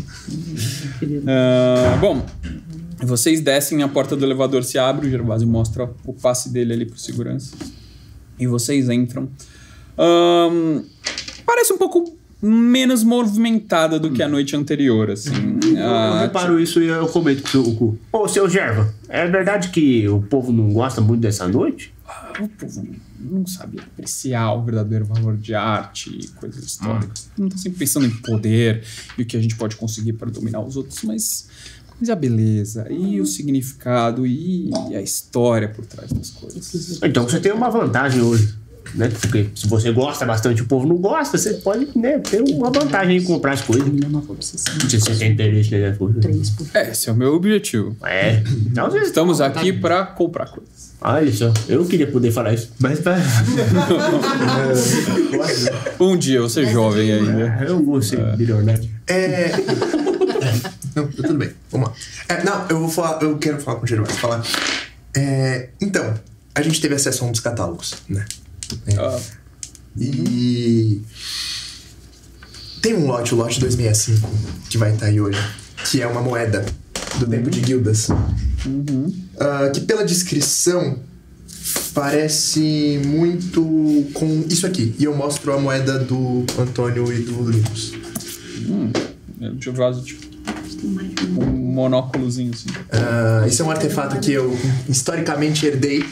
Bom, vocês descem, a porta do elevador se abre, o Gervásio mostra o passe dele ali pro segurança. E vocês entram. Parece um pouco menos movimentada do que a noite anterior, assim. Eu reparo isso e eu comento com o cu. Ô, seu Gerva, é verdade que o povo não gosta muito dessa noite? O povo não sabe apreciar o verdadeiro valor de arte e coisas históricas. Não tá sempre pensando em poder e o que a gente pode conseguir para dominar os outros, mas a beleza e o significado e a história por trás das coisas. Então você tem uma vantagem hoje, né? Porque se você gosta bastante e o povo não gosta, você pode, né, ter uma vantagem em comprar as coisas. Se você tem interesse nas coisas. Esse é o meu objetivo. Então, vocês Estamos aqui para comprar coisas. Olha só, eu não queria poder falar isso, mas Um dia eu vou ser jovem ainda. eu vou ser bilionário. Não, tudo bem, vamos lá. Eu quero falar com o Gervásio. Então, a gente teve acesso a um dos catálogos, né? E tem um lote, o lote 265, que vai estar aí hoje, que é uma moeda do tempo de guildas. Que pela descrição parece muito com isso aqui. E eu mostro a moeda do Antônio e do Linus. O Gervásio, tipo, um monóculozinho assim. Isso é um artefato que eu historicamente herdei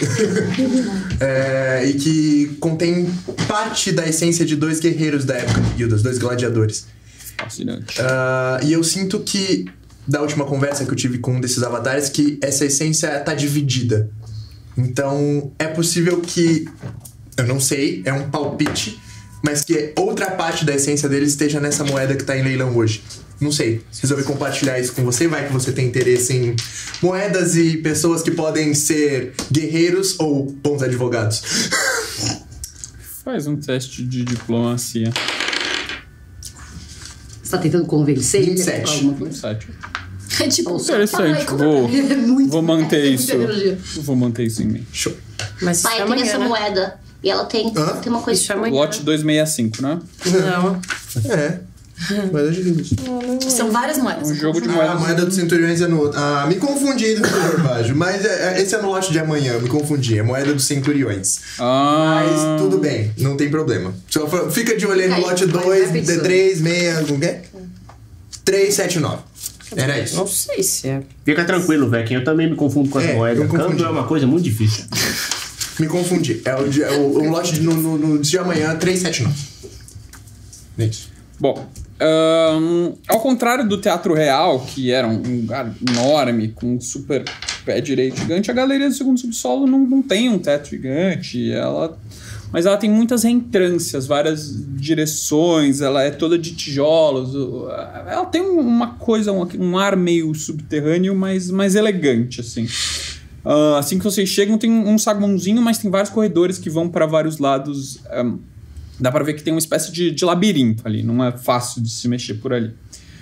e que contém parte da essência de dois guerreiros da época de guildas, dois gladiadores. Fascinante. E eu sinto que, da última conversa que eu tive com um desses avatares, que essa essência tá dividida. Então, é possível que, eu não sei, é um palpite, mas que outra parte da essência dele esteja nessa moeda que tá em leilão hoje. Não sei, resolvi compartilhar isso com você, vai que você tem interesse em moedas e pessoas que podem ser guerreiros ou bons advogados. Faz um teste de diplomacia. Você tá tentando convencer ele? 27. com alguma coisa? 7. É tipo, Interessante. É muito- Vou manter é isso. muita energia. Vou manter isso em mente. Show. Mas isso Pai, é tem amanhã, essa né? moeda. E ela tem uma coisa. Isso é amanhã. Lote 265, né? Não. Moeda de guildas. são várias moedas. Um jogo de A moedas. moeda dos centuriões é no outro. Me confundi do Gervásio, mas esse é no lote de amanhã, me confundi. É moeda dos centuriões. Mas tudo bem, não tem problema. Só fica de olho aí no Aí, lote mas 2, é pensando. D3, 6, como que é? 379. Era isso. Não sei se é. Fica tranquilo, velho, que eu também me confundo com as moedas. eu confundi. Câmbio é uma coisa muito difícil. Me confundi. É o lote no de amanhã, 379. É isso. Bom, ao contrário do Teatro Real, que era um lugar enorme, com um super pé direito gigante, a Galeria do Segundo Subsolo não tem um teto gigante, mas ela tem muitas reentrâncias, várias direções, ela é toda de tijolos, ela tem uma coisa, um ar meio subterrâneo, mas mais elegante, assim. Assim que vocês chegam, tem um saguãozinho, mas tem vários corredores que vão para vários lados. Dá pra ver que tem uma espécie de labirinto ali. Não é fácil de se mexer por ali.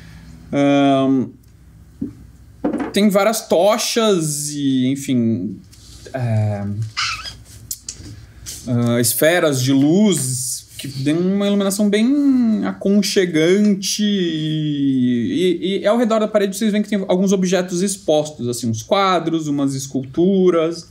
Tem várias tochas e, enfim... esferas de luz que dão uma iluminação bem aconchegante. E ao redor da parede vocês veem que tem alguns objetos expostos. Assim, uns quadros, umas esculturas...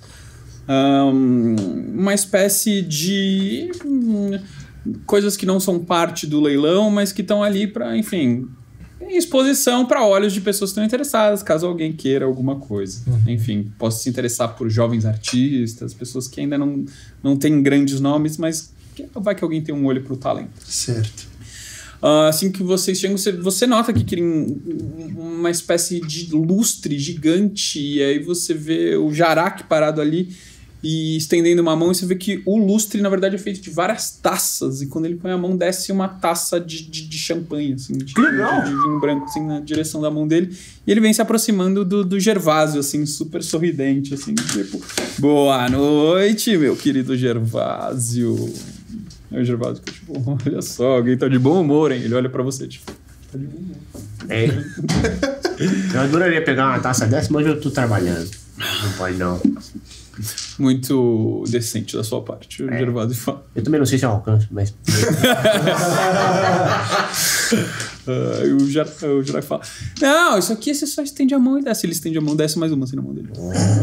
uma espécie de... coisas que não são parte do leilão, mas que estão ali para, enfim, em exposição para olhos de pessoas que estão interessadas, caso alguém queira alguma coisa. Enfim, possa se interessar por jovens artistas, pessoas que ainda não têm grandes nomes, mas vai que alguém tem um olho pro talento. Certo. Assim que vocês chegam, você nota que tem uma espécie de lustre gigante, e aí você vê o Jarak parado ali e estendendo uma mão, e você vê que o lustre, na verdade, é feito de várias taças. E quando ele põe a mão, desce uma taça de champanhe, assim, de vinho branco, assim, na direção da mão dele. E ele vem se aproximando do Gervásio, assim, super sorridente, assim, tipo... Boa noite, meu querido Gervásio. Aí o Gervásio fica, tipo, olha só, alguém tá de bom humor, hein? Ele olha pra você, tipo, tá de bom humor. Eu adoraria pegar uma taça dessa, mas eu tô trabalhando. Não pode, não. Muito decente da sua parte, o Gervásio fala. Eu também não sei se eu alcanço, mas... o Jarak fala, não, isso aqui você só estende a mão e desce. Ele estende a mão, desce mais uma assim na mão dele.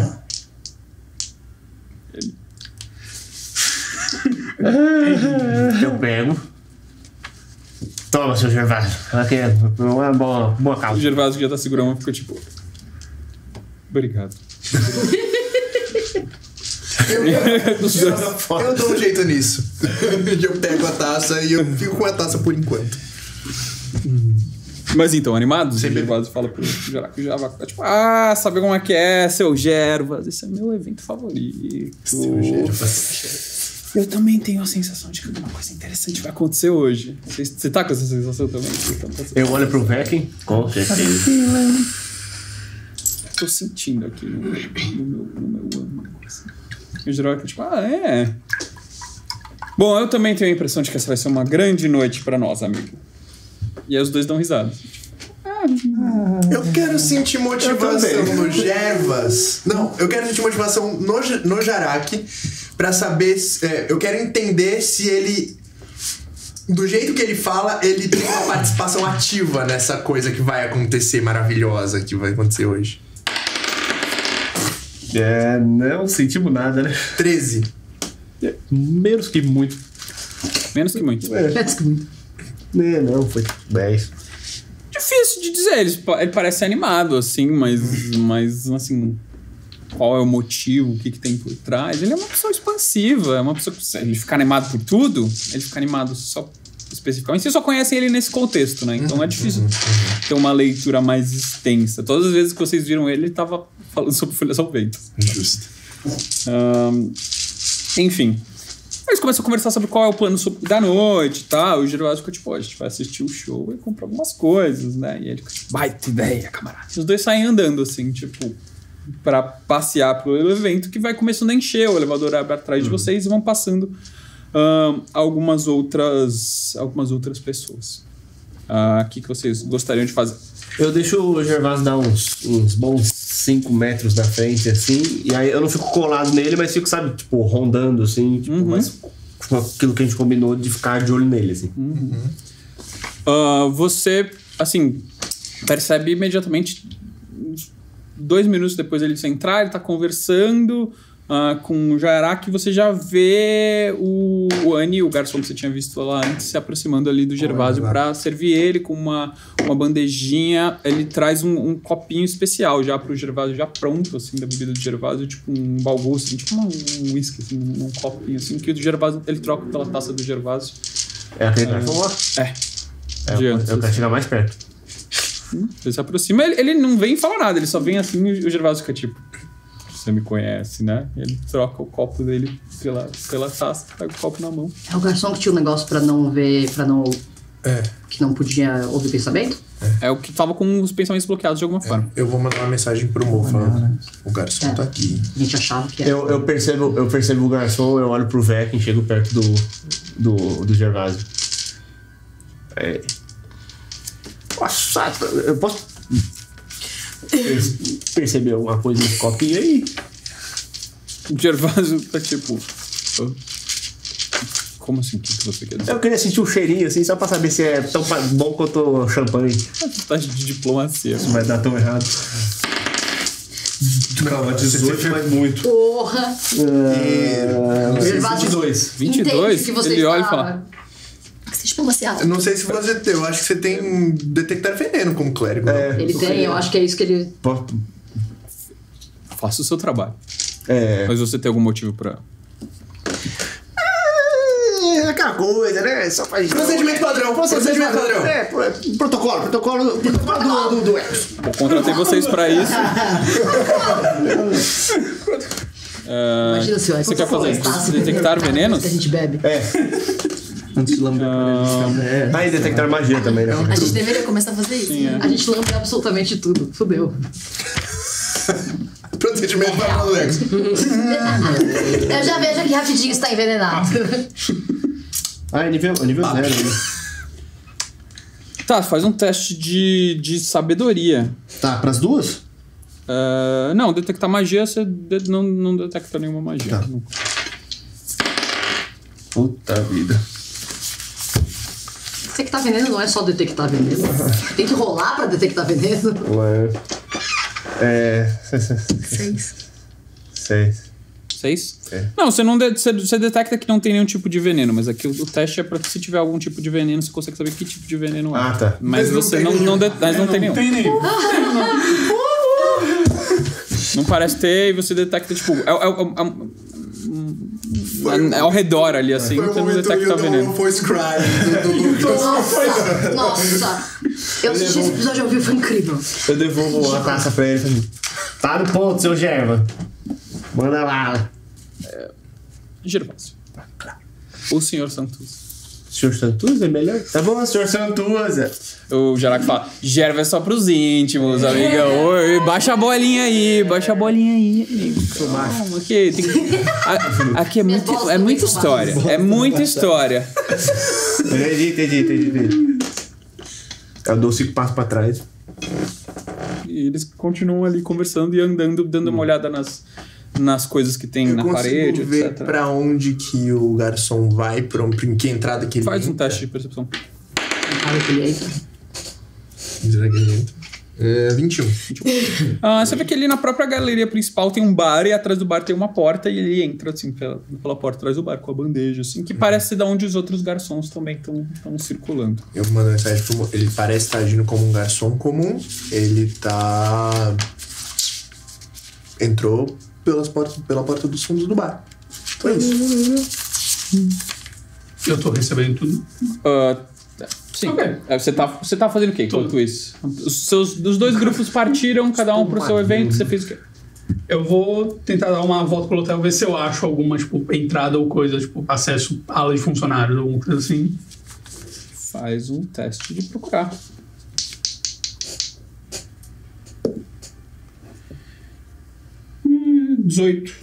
Eu pego. Toma, seu Gervásio. Aqui é uma boa causa. O Gervásio já tá segurando a mão e fica tipo... Obrigado. Eu dou um jeito nisso. Eu pego a taça e eu fico com a taça por enquanto. Mas então, animados? O Gervásio fala pro Jarak, o Jarak tipo, sabe como é que é, seu Gervas? Esse é meu evento favorito. Seu Gervas. Eu também tenho a sensação de que alguma coisa interessante vai acontecer hoje. Você tá com essa sensação também? Eu olho pro Vekin, com certeza. Tô sentindo aqui no meu âmago. Assim. E o Jarak tipo, é. Bom, eu também tenho a impressão de que essa vai ser uma grande noite pra nós, amigo. E aí os dois dão risada. Eu quero sentir motivação no Gervas. Não, eu quero sentir motivação no Jarak pra saber... eu quero entender se ele... Do jeito que ele fala, ele tem uma participação ativa nessa coisa que vai acontecer, maravilhosa, que vai acontecer hoje. Não sentimos nada, né? 13. Menos que muito. Menos que muito. Menos que muito. Não, foi 10. Difícil de dizer, ele parece animado, assim, mas assim, qual é o motivo, o que tem por trás? Ele é uma pessoa expansiva, é uma pessoa que, ele fica animado por tudo, ele fica animado só especificamente. Vocês só conhecem ele nesse contexto, né? Então é difícil ter uma leitura mais extensa. Todas as vezes que vocês viram ele tava falando sobre folhas ao vento. Justo. Enfim. Eles começam a conversar sobre qual é o plano da noite e tal. O Gervásio fica tipo, a gente vai assistir o show e comprar algumas coisas, né? E ele fica tipo, baita ideia, camarada. Os dois saem andando, assim, tipo, pra passear pelo evento, que vai começando a encher. O elevador abre atrás de vocês e vão passando algumas outras pessoas. O que vocês gostariam de fazer? Eu deixo o Gervásio dar uns bons 5 metros na frente, assim, e aí eu não fico colado nele, mas fico, sabe, tipo, rondando, assim, tipo, mas com aquilo que a gente combinou de ficar de olho nele, assim. Você, assim, percebe imediatamente, 2 minutos depois dele entrar, ele tá conversando com o Jarak, você já vê o Ani, o garçom que você tinha visto lá antes, se aproximando ali do Gervásio pra servir ele com uma bandejinha. Ele traz um copinho especial já pro Gervásio, já pronto, assim, da bebida do Gervásio, tipo um balgô, assim, tipo um whisky, assim, um copinho, assim, que o Gervásio, ele troca pela taça do Gervásio. É aquele garçom lá? Eu quero chegar mais perto. Ele se aproxima, ele não vem e fala nada, ele só vem assim e o Gervásio fica tipo... Você me conhece, né? Ele troca o copo dele pela taça, pega o copo na mão. É o garçom que tinha um negócio pra não ver, pra não Que não podia ouvir pensamento? É o que tava com os pensamentos bloqueados de alguma forma. Eu vou mandar uma mensagem pro Mo falando, o garçom tá aqui. A gente achava que era. Eu percebo o garçom, eu olho pro Vec e chego perto do Gervásio. Nossa, eu posso perceber alguma coisa nesse copinho aí? O Gervásio tá tipo... Como assim? O que você quer dizer? Eu queria sentir um cheirinho assim, só pra saber se é tão bom quanto o champanhe. Tá de diplomacia. Isso vai dar tão errado. Calma, 18 mas muito. Porra! Gervásio, 22. 22? entende que você Ele olha e está- fala... Você diplomaciado. Eu não sei se você tem, eu acho que você tem detectar veneno como clérigo. né? Ele tem, eu acho que é isso que ele. Faça o seu trabalho. É. Mas você tem algum motivo pra... É aquela coisa, né? Só faz. Procedimento padrão, procedimento padrão. É, protocolo do Epson. Eu contratei vocês pra isso. Imagina se eu Você quer fazer isso? Detectar venenos? Que a gente bebe. Antes de lamber a canela. Aí detectar magia também, né? A gente deveria começar a fazer isso. A gente lambe absolutamente tudo. Fudeu. Procedimento padrão do Lex. Eu já vejo aqui rapidinho está envenenado. Ah, é nível 0 ainda. Tá, faz um teste de sabedoria. Tá, pras duas? Não, detectar magia, você não detecta nenhuma magia. Tá. Puta vida. Detectar veneno não é só detectar veneno. Tem que rolar pra detectar veneno. Ué. 6. 6? É. Não, você detecta que não tem nenhum tipo de veneno, mas aqui o teste é pra que se tiver algum tipo de veneno, você consegue saber que tipo de veneno é. Ah, tá. Mas Mas você não tem nenhum. mas não tem nenhum. Tem nenhum. Não parece ter, e você detecta, tipo, ao redor ali, assim, Foi o você não momento detecta que veneno. o voice cry do Lucas. Nossa. Eu assisti esse episódio ao vivo, foi incrível. Eu devolvo a taça pra ele e falei: tá no ponto, seu Gerva. Manda lá. Gervásio. O senhor Santos. Senhor Santuza é melhor? Tá bom, senhor Santuza. O Jarac fala, Gerva é só pros íntimos, amiga. Oi, baixa a bolinha aí, baixa a bolinha aí. Calma, aqui, aqui é muita história. É muita história. Entendi. Eu dou 5 passos pra trás. E eles continuam ali conversando e andando, dando uma olhada nas coisas que tem na parede, Eu consigo ver etc. pra onde que o garçom vai, em que entrada que ele Faz um entra. teste de percepção. Cara, que ele entra. Será que ele entra? 21. Você vê que ali na própria galeria principal tem um bar e atrás do bar tem uma porta e ele entra assim pela porta atrás do bar com a bandeja, assim, que parece de onde os outros garçons também estão circulando. Eu mando mensagem pro Mo. Ele parece estar agindo como um garçom comum. Ele tá... Entrou pela porta dos fundos do bar. Foi isso. Eu tô recebendo tudo. Sim. Ok. Você tá fazendo o quê enquanto isso? Os dois grupos partiram, cada um pro seu evento, você fez o quê? Eu vou tentar dar uma volta pelo hotel, ver se eu acho alguma, tipo, entrada ou coisa, tipo, acesso à ala de funcionários, alguma coisa assim. Faz um teste de procurar. 18.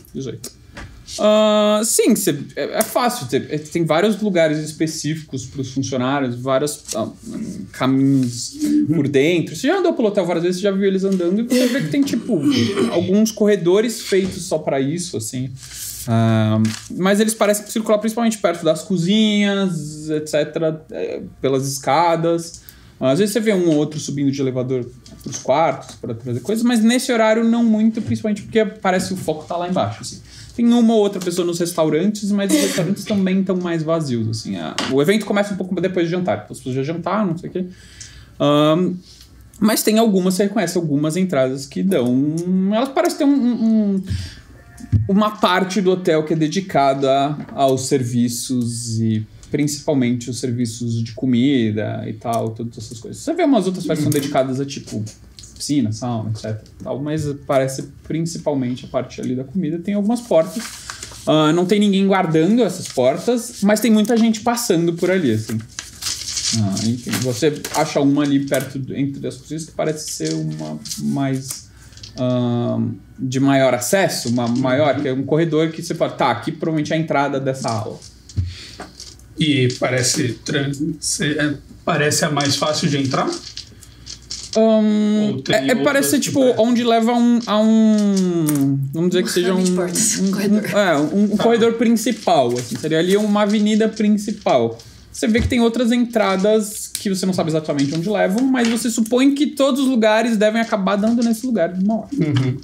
Sim, é fácil. Tem vários lugares específicos para os funcionários, vários caminhos por dentro. Você já andou pelo hotel várias vezes, você já viu eles andando e você vê que tem, tipo, alguns corredores feitos só para isso, assim. Mas eles parecem circular principalmente perto das cozinhas, etc., pelas escadas. Às vezes você vê um ou outro subindo de elevador para os quartos para trazer coisas, mas nesse horário não muito, principalmente porque parece que o foco tá lá embaixo, assim. Tem uma ou outra pessoa nos restaurantes, mas os restaurantes também estão mais vazios, assim. O evento começa um pouco depois de jantar, as pessoas já jantaram, não sei o quê. Mas tem algumas, você reconhece algumas entradas que dão... Elas parecem ter uma parte do hotel que é dedicada aos serviços e principalmente os serviços de comida e tal, todas essas coisas. Você vê umas outras partes que são dedicadas a, tipo, piscina, sauna, etc. Tal, mas parece principalmente a parte ali da comida. Tem algumas portas. Não tem ninguém guardando essas portas, mas tem muita gente passando por ali, assim. Enfim, você acha uma ali perto, entre as cozinhas, que parece ser uma mais... de maior acesso, uma maior, que é um corredor que você pode... Tá, aqui provavelmente é a entrada dessa aula. E parece a mais fácil de entrar? Parece ser tipo onde leva a um vamos dizer que seja um corredor principal, assim, seria ali uma avenida principal. Você vê que tem outras entradas que você não sabe exatamente onde levam, mas você supõe que todos os lugares devem acabar dando nesse lugar de uma hora.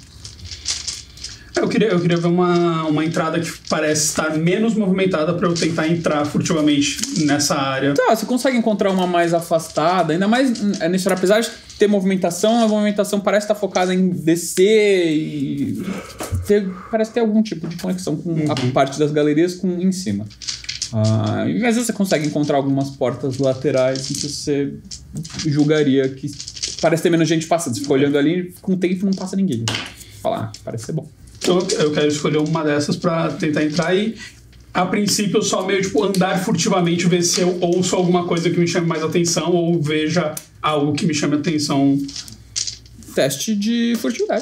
Eu queria ver uma entrada que parece estar menos movimentada pra eu tentar entrar furtivamente nessa área. Tá, você consegue encontrar uma mais afastada, ainda mais nesse horário, apesar de ter movimentação, a movimentação parece estar focada em descer e parece ter algum tipo de conexão com a parte das galerias com em cima. E às vezes você consegue encontrar algumas portas laterais em que você julgaria que parece ter menos gente passando. Você fica olhando ali, com o tempo não passa ninguém. Falar, parece ser bom. Então eu quero escolher uma dessas pra tentar entrar e, a princípio, eu só meio tipo andar furtivamente, ver se eu ouço alguma coisa que me chame mais atenção ou veja algo que me chame atenção. Teste de furtividade.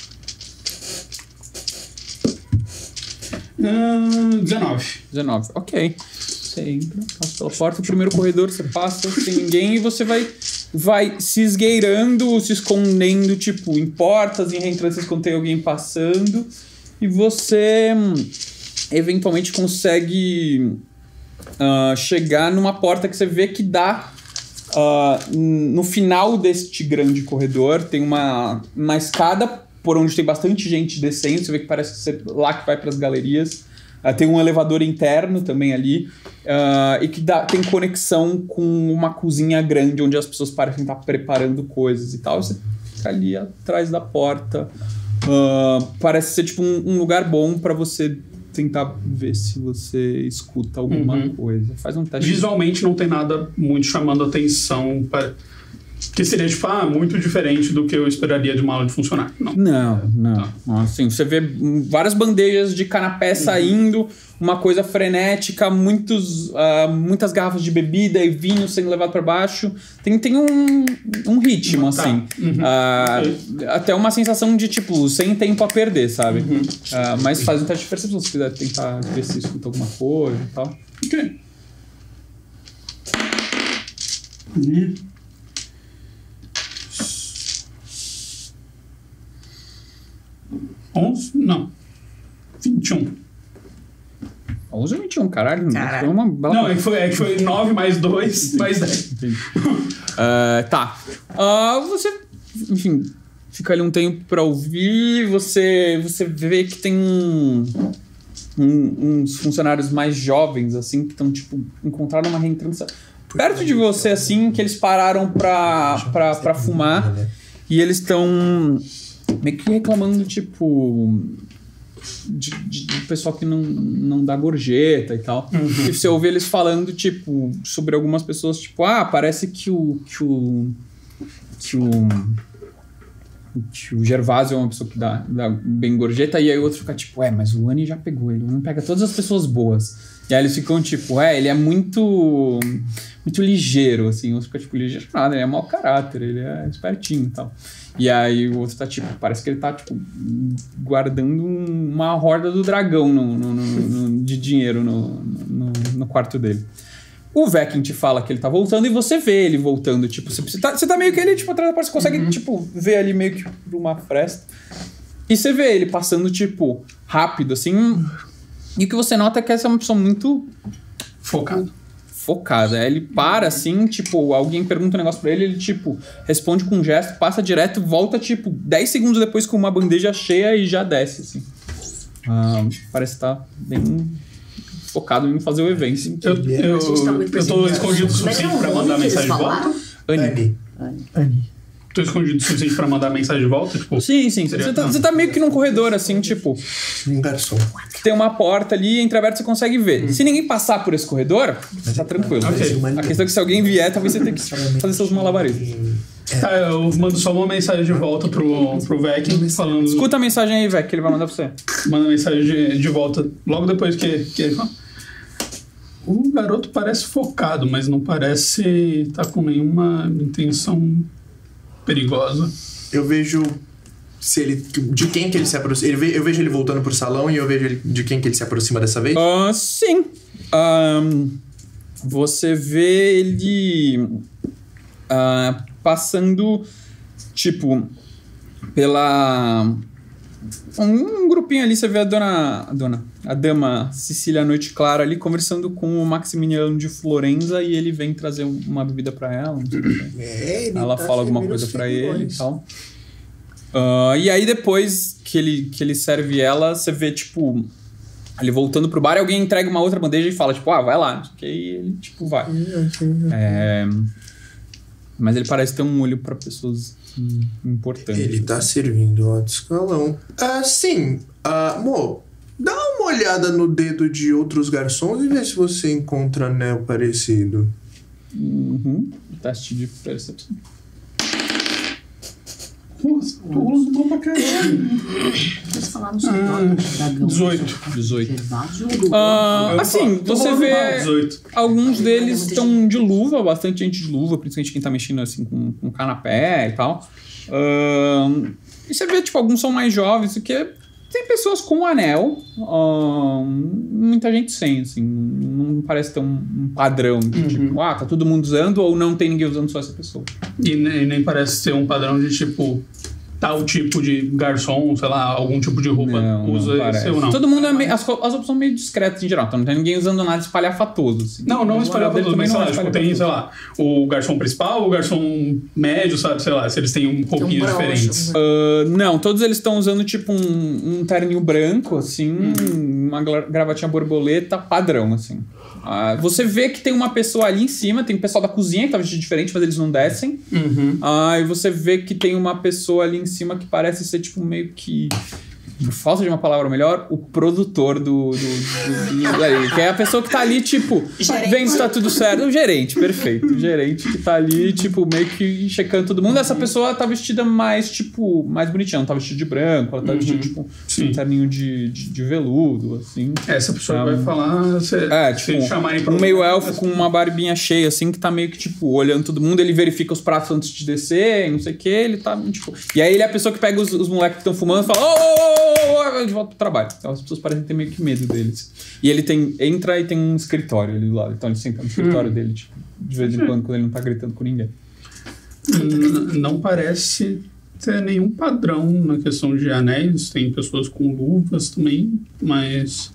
19, ok. Você entra, passa pela porta, o primeiro corredor você passa sem ninguém e você vai se esgueirando, se escondendo, tipo, em portas, em reentrâncias quando tem alguém passando, e você eventualmente consegue chegar numa porta que você vê que dá no final deste grande corredor, tem uma escada por onde tem bastante gente descendo, você vê que parece ser lá que vai para as galerias. Tem um elevador interno também ali, e que tem conexão com uma cozinha grande onde as pessoas parecem estar preparando coisas e tal. Você fica ali atrás da porta. Parece ser tipo um lugar bom para você tentar ver se você escuta alguma coisa. Faz um teste. Visualmente não tem nada muito chamando atenção que seria, tipo, muito diferente do que eu esperaria de uma aula de funcionário. Não. Tá. Assim, você vê várias bandejas de canapé saindo, uma coisa frenética, muitas garrafas de bebida e vinho sendo levado para baixo. Tem um ritmo, assim. Até uma sensação de, tipo, sem tempo a perder, sabe? Mas faz um teste de percepção se quiser tentar ver se escuta alguma coisa e tal. Ok. 11? Não. 21. 11 ou 21, caralho. Caralho. Foi uma bela... Não, é que foi 9 mais 2 mais 10. Tá. Você, enfim, fica ali um tempo pra ouvir. Você vê que tem uns funcionários mais jovens, assim, que estão, tipo, encontraram uma reentrância perto de você, assim, que eles pararam pra fumar. E eles estão meio que reclamando, tipo, de pessoal que não dá gorjeta e tal. E você ouve eles falando, tipo, sobre algumas pessoas, tipo, parece que o Gervásio é uma pessoa que dá bem gorjeta, e aí o outro fica tipo, mas o Ani já pegou, ele não pega todas as pessoas boas. E aí eles ficam tipo, ele é muito ligeiro, assim. O outro fica tipo, ligeiro nada, ele é mau caráter, ele é espertinho e tal. E aí o outro tá tipo, parece que ele tá tipo guardando uma horda do dragão de dinheiro no quarto dele. O Vekin te fala que ele tá voltando e você vê ele voltando, tipo, você tá meio que ele, tipo, atrás da porta, você consegue, tipo, ver ali meio que por uma fresta. E você vê ele passando, tipo, rápido, assim. E o que você nota é que essa é uma pessoa muito... Focada. Ele para, assim, tipo, alguém pergunta um negócio pra ele, tipo, responde com um gesto, passa direto, volta, tipo, 10 segundos depois com uma bandeja cheia e já desce, assim. Parece estar bem... focado em fazer o evento. Eu tô escondido o suficiente pra mandar mensagem de volta? Annie. Tô escondido o suficiente pra mandar mensagem de volta? Tipo, sim. Você tá meio que num corredor, assim, tipo... Um garçom. Tem uma porta ali, entreaberta, você consegue ver. Se ninguém passar por esse corredor, você tá tranquilo. Okay. A questão é que se alguém vier, talvez você tenha que fazer seus malabarismos. Tá, eu mando só uma mensagem de volta pro Vec falando... Escuta a mensagem aí, Vec, que ele vai mandar pra você. Manda mensagem de volta logo depois que ele fala. O garoto parece focado, mas não parece estar com nenhuma intenção perigosa. Eu vejo de quem que ele se aproxima. Eu vejo ele voltando pro salão e eu vejo de quem que ele se aproxima dessa vez? Sim. Você vê ele passando, tipo, pela... Um grupinho ali, você vê a dama Cecília Noite Clara ali conversando com o Maximiliano de Florenza e ele vem trazer uma bebida pra ela. Não sei o que. Ela fala alguma coisa pra ele e tal. E aí depois que ele serve ela, você vê, tipo, ele voltando pro bar e alguém entrega uma outra bandeja e fala, tipo, vai lá. Que aí ele, tipo, vai. Mas ele parece ter um olho pra pessoas importantes. Ele tá servindo alto escalão. Sim. Amor, dá uma olhada no dedo de outros garçons e vê se você encontra anel parecido. Teste de percepção. Nossa, tô rolando bom pra caralho. Vocês falaram sobre o dragão. 18. Assim, você vê alguns deles estão de luva, bastante gente de luva, principalmente quem tá mexendo assim com canapé e tal. E você vê, tipo, alguns são mais jovens, porque tem pessoas com anel, muita gente sem, assim, não parece ter um padrão de tipo, tá todo mundo usando ou não tem ninguém usando, só essa pessoa. E nem parece ter um padrão de tipo, tal tipo de garçom, sei lá, algum tipo de roupa usa esse ou não. Todo mundo as roupas são meio discretas em geral, então não tem ninguém usando nada espalhafatoso. Assim. Não espalhafatoso, mas sei lá, tipo, tem, sei lá, o garçom principal, o garçom médio, sabe, sei lá, se eles têm roupinhas diferentes. Não, todos eles estão usando tipo um terninho branco, assim, uma gravatinha borboleta padrão, assim. Você vê que tem uma pessoa ali em cima, tem o pessoal da cozinha que tá vestido diferente, mas eles não descem. E você vê que tem uma pessoa ali em cima que parece ser tipo meio que, por falta de uma palavra melhor, o produtor que é a pessoa que tá ali, tipo, vendo se tá tudo certo. O gerente, perfeito. O gerente que tá ali, tipo, meio que checando todo mundo. Essa pessoa tá vestida mais, tipo, mais bonitinha. Não tá vestida de branco, ela tá vestida, tipo, um terninho de veludo, assim. Essa pessoa vai falar... tipo, um meio elfo com uma barbinha cheia, assim, que tá meio que, tipo, olhando todo mundo. Ele verifica os pratos antes de descer, não sei o que. Ele tá, tipo... E aí ele é a pessoa que pega os moleques que estão fumando e fala... de volta pro trabalho. Então as pessoas parecem ter meio que medo deles. E ele entra e tem um escritório ali do lado. Então ele senta no escritório dele, tipo, de vez em quando ele não tá gritando com ninguém. Não parece ter nenhum padrão na questão de anéis. Tem pessoas com luvas também, mas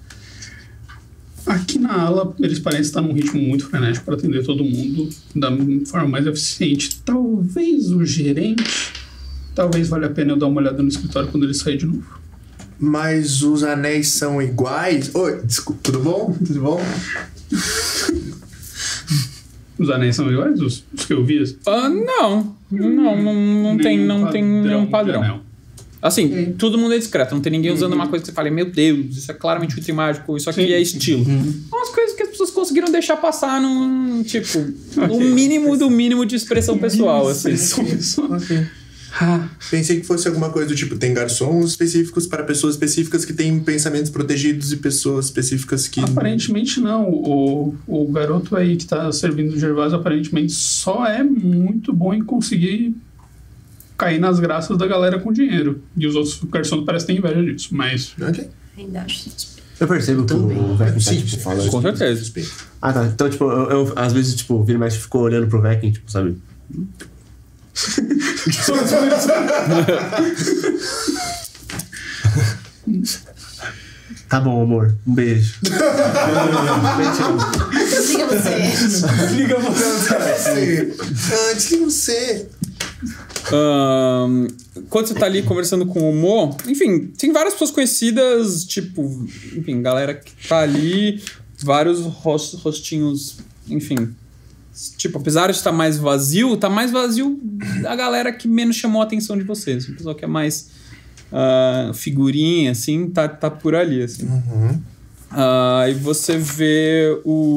aqui na ala eles parecem estar num ritmo muito frenético para atender todo mundo da forma mais eficiente. Talvez o gerente, talvez valha a pena eu dar uma olhada no escritório quando ele sair de novo. Mas os anéis são iguais? Oi, desculpa, tudo bom? Tudo bom? Os anéis são iguais? Os que eu vi? Não tem nenhum padrão. Assim, todo mundo é discreto, não tem ninguém usando uma coisa que você fala, meu Deus, isso é claramente ultra mágico, isso aqui é estilo. Umas coisas que as pessoas conseguiram deixar passar num, tipo, o mínimo do mínimo de expressão pessoal, assim. Pensei que fosse alguma coisa do tipo, tem garçons específicos para pessoas específicas que têm pensamentos protegidos e pessoas específicas que... Aparentemente não. O garoto aí que tá servindo o Gervásio aparentemente só é muito bom em conseguir cair nas graças da galera com dinheiro. E os outros garçons parecem ter inveja disso, mas... Ainda acho. Eu percebo que o Vekin tá, tipo, falando. Com certeza. Tá. Então, tipo, eu às vezes, tipo, vira mais ficou olhando pro Vekin, tipo, sabe? Tá bom, amor. Um beijo. Desliga você. Desliga você. Quando você tá ali conversando com o Mo, enfim, tem várias pessoas conhecidas, tipo, enfim, galera que tá ali, vários rostinhos, enfim. Tipo, apesar de estar mais vazio a galera que menos chamou a atenção de vocês. O pessoal que é mais figurinha, assim, tá por ali, assim. E você vê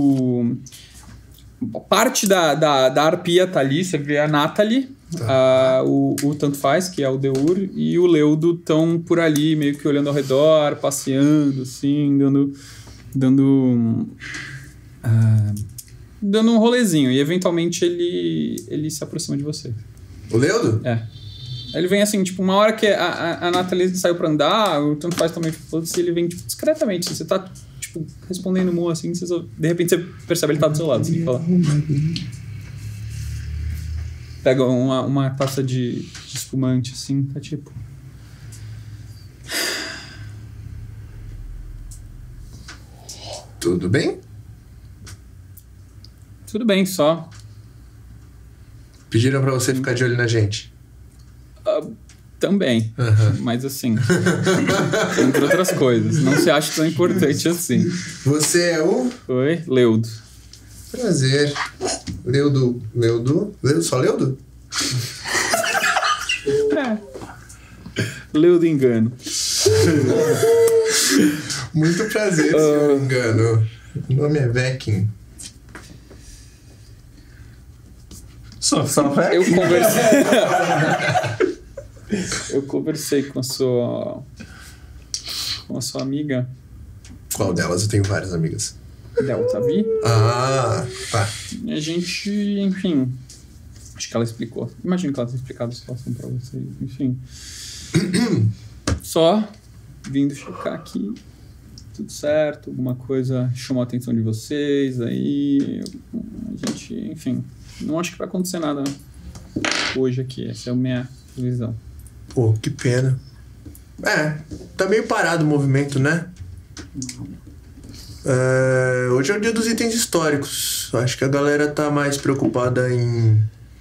parte da arpia tá ali, você vê a Natalie, o Tanto Faz, que é o Deur, e o Leudo estão por ali, meio que olhando ao redor, passeando, assim, dando dando um rolezinho. E eventualmente ele se aproxima de você. O Leudo? É. Ele vem assim, tipo, uma hora que a Nathalie saiu pra andar, o tanto faz também, foda-se, ele vem, tipo, discretamente. Você tá, tipo, respondendo mu assim, de repente você percebe ele tá do seu lado, assim, fala. Pega uma taça de espumante, assim, tá tipo... Tudo bem? Tudo bem, só... Pediram pra você ficar de olho na gente. Também, mas assim, entre outras coisas, não se acha tão importante assim. Você é o? Oi, Leudo. Prazer. Leudo? Só Leudo? Leudo engano. Muito prazer, senhor engano. O nome é Vekin. Só Eu conversei com a sua amiga. Qual delas? Eu tenho várias amigas. Delta Vi. Ah, tá. E a gente, enfim... Acho que ela explicou. Imagino que ela tenha explicado a situação pra vocês. Enfim. Só vindo checar aqui. Tudo certo. Alguma coisa chamou a atenção de vocês. Aí... A gente, enfim... Não acho que vai acontecer nada hoje aqui. Essa é a minha visão. Pô, que pena. Tá meio parado o movimento, né? Hoje é o dia dos itens históricos. Acho que a galera tá mais preocupada em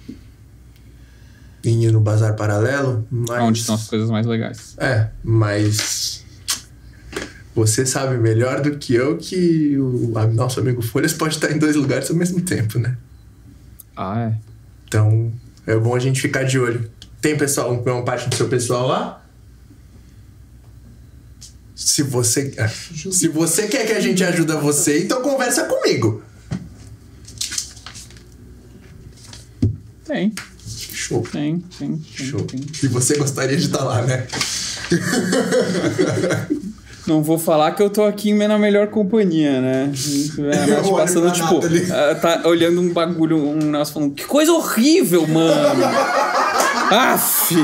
ir no bazar paralelo. Mas... Onde estão as coisas mais legais. Mas... Você sabe melhor do que eu que o nosso amigo Folhas pode estar em 2 lugares ao mesmo tempo, né? É. Então, é bom a gente ficar de olho. Tem uma parte do seu pessoal lá? Se você quer que a gente ajude você, então conversa comigo. Tem. Show. Tem. Show. E você gostaria de estar lá, né? Não vou falar que eu tô aqui na melhor companhia, né? A Nath passando, tipo... tá olhando um bagulho, um negócio falando... Que coisa horrível, mano! Aff!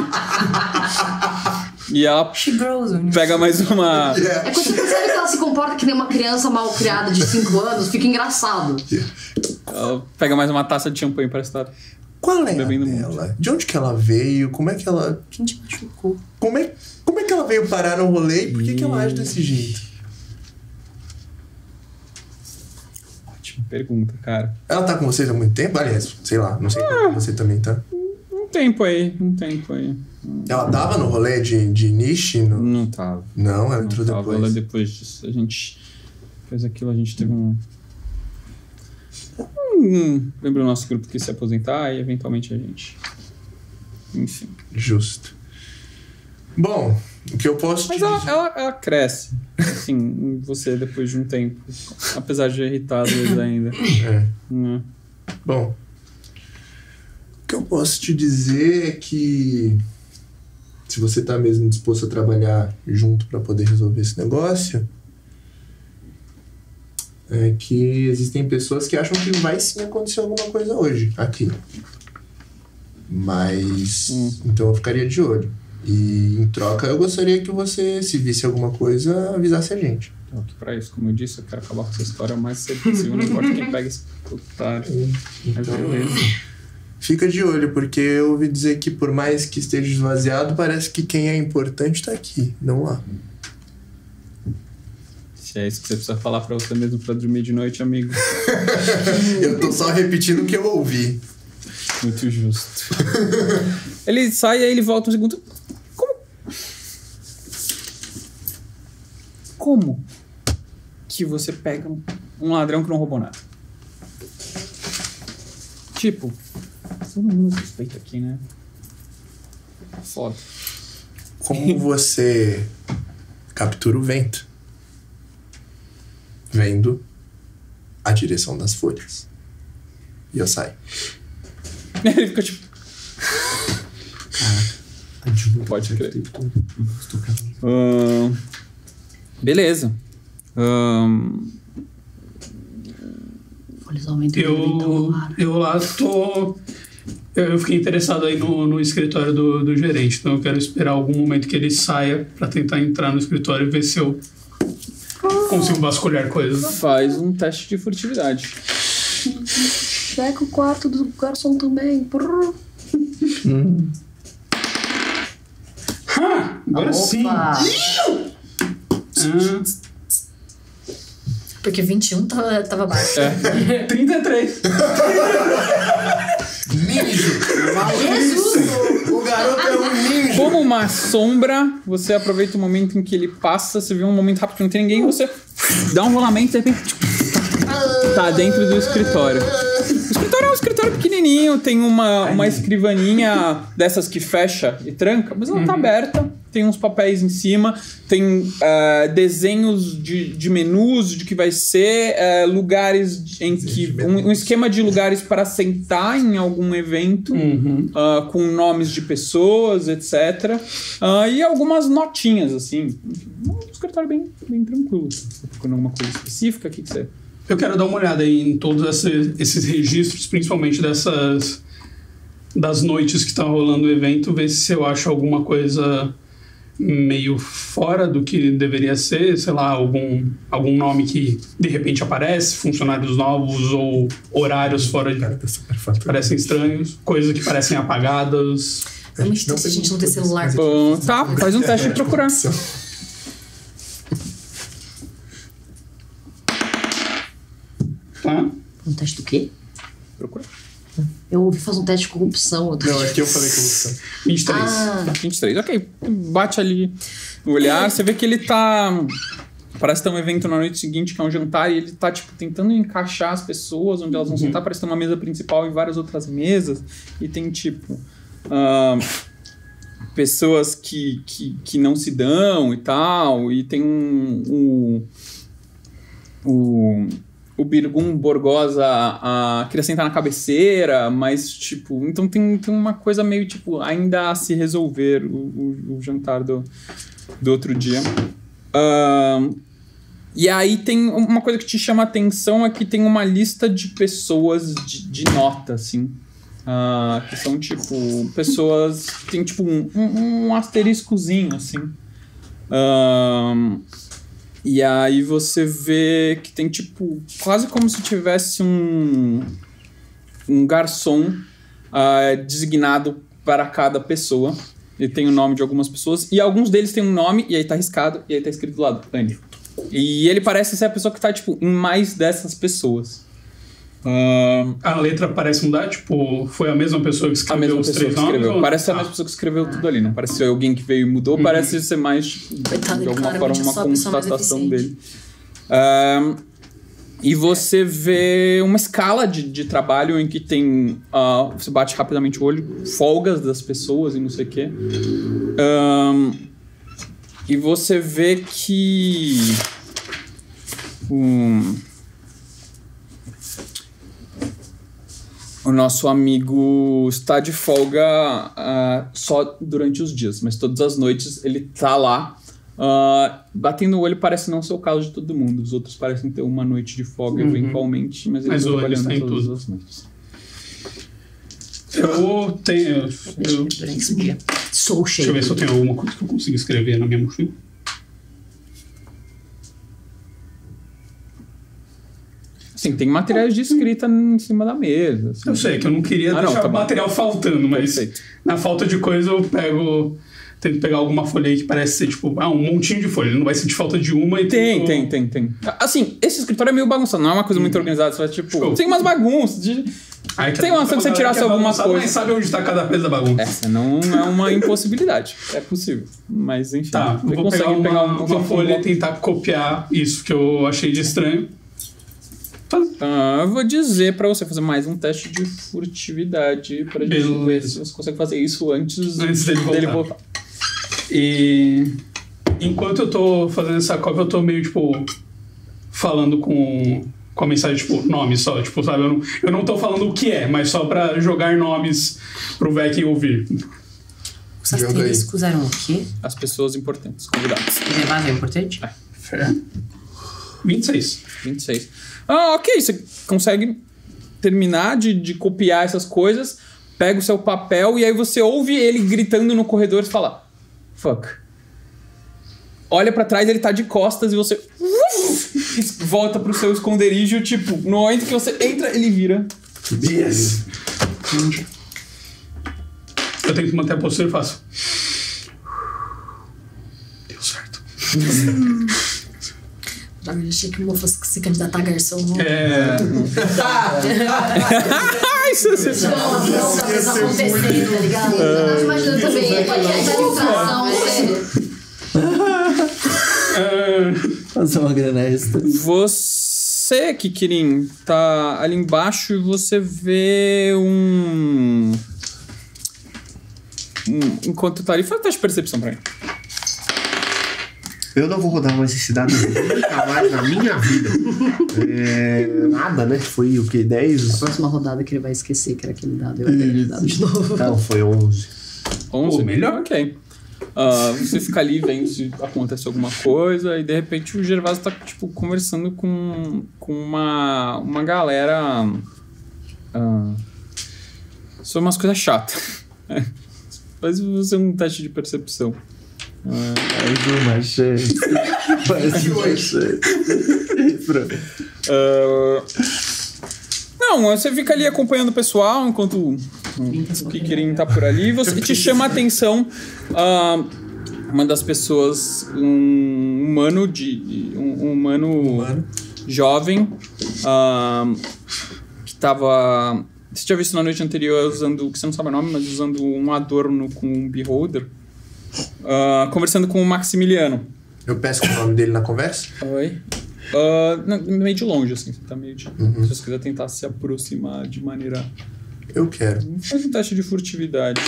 E ela pega mais uma... É quando você percebe que ela se comporta que nem uma criança mal criada de 5 anos, fica engraçado. Ela pega mais uma taça de champanhe para estar... Qual é a dela? De onde que ela veio? Como é que ela... Quem te machucou? Como é que ela veio parar no rolê e por que ela age desse jeito? Ótima pergunta, cara. Ela tá com vocês há muito tempo? Aliás, sei lá, não sei como você também tá. Um tempo aí. Ela tava no rolê de Nishi? Não tava. Não, ela entrou depois. Ela depois disso. A gente fez aquilo, a gente teve lembra o nosso grupo que ia se aposentar e eventualmente a gente... Enfim. Justo. Bom, o que eu posso Mas te dizer... ela cresce, assim, em você depois de um tempo. Apesar de irritar às vezes ainda. Bom, o que eu posso te dizer é que se você tá mesmo disposto a trabalhar junto pra poder resolver esse negócio, é que existem pessoas que acham que vai sim acontecer alguma coisa hoje, aqui. Mas... Então eu ficaria de olho. E em troca eu gostaria que você, se visse alguma coisa, avisasse a gente. Tô aqui pra isso, como eu disse, eu quero acabar com essa história o mais cedo possível, não importa quem pega esse otário. Mas beleza. Fica de olho, porque eu ouvi dizer que por mais que esteja esvaziado, parece que quem é importante tá aqui, não lá. Se é isso que você precisa falar pra você mesmo pra dormir de noite, amigo. Eu tô só repetindo o que eu ouvi. Muito justo. Ele sai e aí ele volta um segundo. Como que você pega um ladrão que não roubou nada? Tipo, todo mundo suspeita aqui, né? Foda. Como você captura o vento? Vendo a direção das folhas. E eu saio. Ele fica tipo... Pode crer. Beleza. Olha os aventureiros. Eu lá tô... Eu fiquei interessado aí no escritório do gerente, então eu quero esperar algum momento que ele saia pra tentar entrar no escritório e ver se eu consigo vasculhar coisas. Faz um teste de furtividade. Checa o quarto do garçom também. Agora sim. Porque 21 tava baixo. 33. Jesus! O garoto é um ninja! Como uma sombra, você aproveita o momento em que ele passa, você vê um momento rápido que não tem ninguém, você dá um rolamento e de repente tá dentro do escritório. O escritório é um escritório pequenininho, tem uma escrivaninha dessas que fecha e tranca, mas ela tá aberta, tem uns papéis em cima, tem desenhos de menus, de que vai ser, lugares em que... Um esquema de lugares para sentar em algum evento, com nomes de pessoas, etc. E algumas notinhas, assim. Um escritório bem tranquilo. Você tá procurando alguma coisa específica? O que você... Eu quero dar uma olhada aí em todos esses registros, principalmente das noites que tá rolando o evento, ver se eu acho alguma coisa meio fora do que deveria ser, sei lá, algum nome que de repente aparece, funcionários novos ou horários fora de... parecem estranhos, coisas que parecem apagadas. É muito difícil a gente não ter celular. Bom, tá, faz um teste de procurar. Tá? Um teste do quê? Procura. Eu ouvi fazer um teste de corrupção. Não, aqui eu falei corrupção. 23. 23, ok. Bate ali no olhar, você vê que ele tá... Parece ter um evento na noite seguinte, que é um jantar, e ele tá, tipo, tentando encaixar as pessoas onde elas vão sentar. Parece ter uma mesa principal e várias outras mesas. E tem, tipo... pessoas que não se dão e tal. E tem o Birgum Borgosa queria sentar na cabeceira, mas, tipo... Então tem uma coisa meio, tipo, ainda a se resolver o jantar do outro dia. E aí tem uma coisa que te chama a atenção, é que tem uma lista de pessoas de nota, assim. Que são, tipo, pessoas... Tem, tipo, um asteriscozinho, assim. E aí você vê que tem, tipo, quase como se tivesse um garçom designado para cada pessoa. Ele tem o nome de algumas pessoas, e alguns deles tem um nome, e aí tá riscado, e aí tá escrito do lado, Andy. E ele parece ser a pessoa que tá, tipo, em mais dessas pessoas. A letra parece mudar, tipo, foi a mesma pessoa que escreveu os três nomes? Parece ser a mesma pessoa que escreveu tudo ali, não parece ser alguém que veio e mudou, parece ser mais, tipo, de alguma forma, uma constatação dele. E você vê uma escala de trabalho em que tem... você bate rapidamente o olho, folgas das pessoas e não sei o quê. E você vê que... o nosso amigo está de folga só durante os dias, mas todas as noites ele tá lá. Batendo o olho parece não ser o caso de todo mundo. Os outros parecem ter uma noite de folga eventualmente, mas eles estão trabalhando todas as noites. Eu tenho... Sou cheio. Deixa eu ver se eu tenho alguma coisa que eu consigo escrever na minha mochila. Sim, tem materiais de escrita em cima da mesa. Assim. Eu sei que eu não queria deixar o material faltando, mas Perfeito. Na falta de coisa eu tento pegar alguma folha aí que parece ser tipo, um montinho de folha. Não vai sentir falta de uma e tem. Assim, esse escritório é meio bagunçado, não é uma coisa muito organizada. Você vai, tipo, tem umas bagunças. Tem uma ação que você tirasse alguma coisa. Mas sabe onde está cada peça da bagunça. Essa não é uma impossibilidade. É possível. Mas enfim. Tá, eu vou pegar uma folha e tentar copiar isso que eu achei de estranho. Eu vou dizer pra você fazer mais um teste de furtividade pra gente ver se você consegue fazer isso antes dele voltar. E enquanto eu tô fazendo essa cópia, eu tô meio, tipo, falando com a mensagem, tipo, nome só, tipo, sabe? Eu não tô falando o que é, mas só pra jogar nomes pro Vec ouvir. Os asteriscos eram o quê? As pessoas importantes, convidadas. O demais é importante? Fé. 26. 26. Ah, ok. Você consegue terminar de copiar essas coisas, pega o seu papel e aí você ouve ele gritando no corredor e fala: fuck. Olha pra trás, ele tá de costas e você volta pro seu esconderijo, tipo, no momento que você entra, ele vira. Yes. Eu tenho que manter a postura e faço. Deu certo. Eu achei que o Mo fosse se candidatar a garçom. Isso, Não, isso acontecer, tá ligado? Eu imagino também. Fazer uma grana extra. Você, Kikirin, tá ali embaixo e você vê enquanto tá ali, faz teste de percepção pra mim. Eu não vou rodar mais esse dado nunca mais na minha vida. Nada, né? Foi o quê? 10? A próxima rodada que ele vai esquecer que era aquele dado. Eu aquele dado de novo. Não, foi 11. 11? Pô, melhor. Ok. Você fica ali vendo se acontece alguma coisa e de repente o Gervásio tá, tipo, conversando com uma galera sobre umas coisas chatas. Faz você um teste de percepção. Mais uma chance. Mais uma chance. Não, você fica ali acompanhando o pessoal enquanto o Kikirin tá por ali. Você te chama a atenção uma das pessoas, um humano jovem que tava. Você tinha visto na noite anterior usando, que você não sabe o nome, mas usando um adorno com um beholder. Conversando com o Maximiliano. Eu peço o nome dele na conversa? Oi. Meio de longe, assim. Você tá meio de... Se você quiser tentar se aproximar de maneira... Eu quero. Faz um teste de furtividade.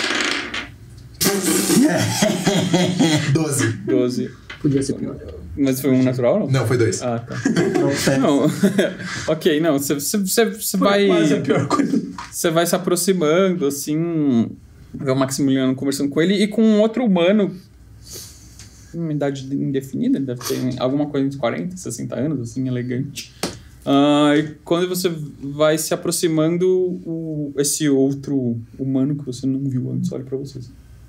12. Podia ser pior. Mas foi um natural, não? Não, foi 2. Ah, tá. Não. Ok, não. Você vai... Quase a pior coisa. Você vai se aproximando, assim... Vê o Maximiliano conversando com ele e com um outro humano, uma idade indefinida, ele deve ter alguma coisa entre 40 e 60 anos, assim, elegante. E quando você vai se aproximando, esse outro humano que você não viu antes olha pra vocês.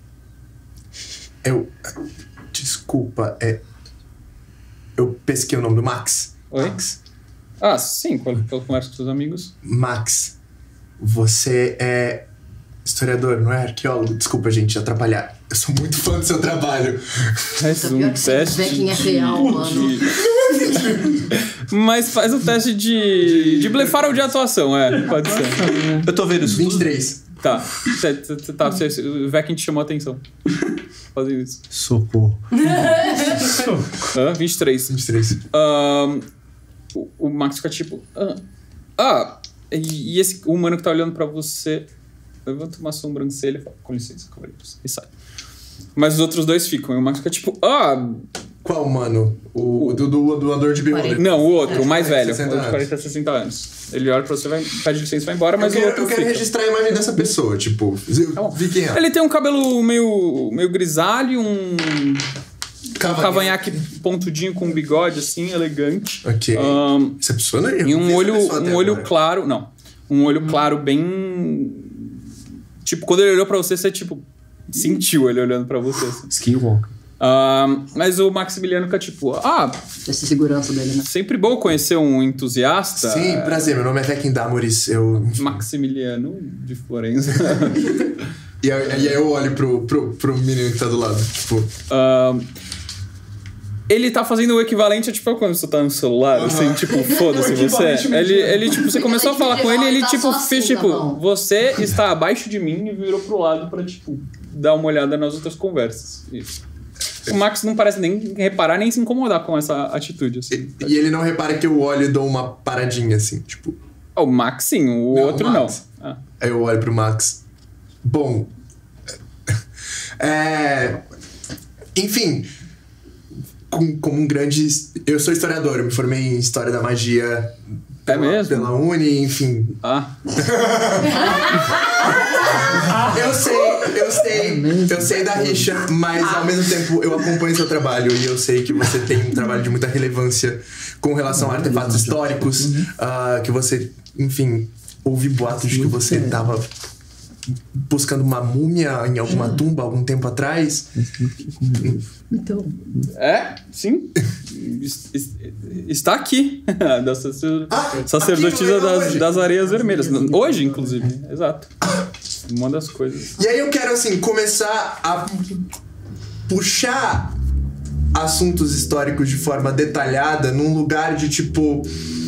Desculpa, eu pesquei o nome do Max. Oi? Max. Ah, sim, quando eu converso com seus amigos. Max, você é historiador, não é arqueólogo? Desculpa, gente, atrapalhar. Eu sou muito fã do seu trabalho. Faz um teste. Vê quem é real, mano. Mas faz um teste de blefar ou de atuação, pode ser. Eu tô vendo isso. 23. Tá. Você vê quem te chamou a atenção. Fazendo isso. Socorro. 23. 23. O Max fica tipo... E esse humano que tá olhando pra você... Levanta uma sobrancelha e fala, com licença, cavaleiros. E sai. Mas os outros dois ficam. E o Max fica tipo, Qual, mano? O doador de beholder? Não, o outro, o mais velho. 60 O de anos. 40 a 60 anos. Ele olha pra você, pede licença e vai embora, mas o outro Eu quero fica. registrar a imagem dessa pessoa, tipo... Eu vi quem é. Ele tem um cabelo meio grisalho, um cavanhaque pontudinho com um bigode, assim, elegante. Ok. Essa pessoa não é... E um olho agora. claro... Não. Um olho claro bem... Tipo, quando ele olhou pra você, você, tipo... Sentiu ele olhando pra você. Assim. Skinwalker. Mas o Maximiliano fica tipo... Essa segurança dele, né? Sempre bom conhecer um entusiasta. Sim, prazer. Meu nome é Vekin Damoris. Eu... Maximiliano de Florença. E aí eu olho pro menino que tá do lado. Tipo... Ele tá fazendo o equivalente a, tipo, quando você tá no celular, assim, tipo, foda-se você. Ele, tipo, você começou a falar com ele e ele, tipo, fez, tipo, você está abaixo de mim e virou pro lado pra, tipo, dar uma olhada nas outras conversas. Isso. O Max não parece nem reparar, nem se incomodar com essa atitude, assim. E ele não repara que eu olho e dou uma paradinha, assim, tipo... O Max, sim. O outro, não. Aí eu olho pro Max. Bom... Enfim... Como um grande... Eu sou historiador, eu me formei em História da Magia pela Uni, enfim. Eu sei da rixa, mas ao mesmo tempo eu acompanho seu trabalho e eu sei que você tem um trabalho de muita relevância com relação a artefatos históricos, que você, enfim, ouvi boatos de que você estava buscando uma múmia em alguma tumba algum tempo atrás. Então. Sim. Está aqui. Da sacerdotisa das Areias Vermelhas. Hoje, inclusive. Exato. Uma das coisas. E aí eu quero, assim, começar a puxar assuntos históricos de forma detalhada num lugar de, tipo...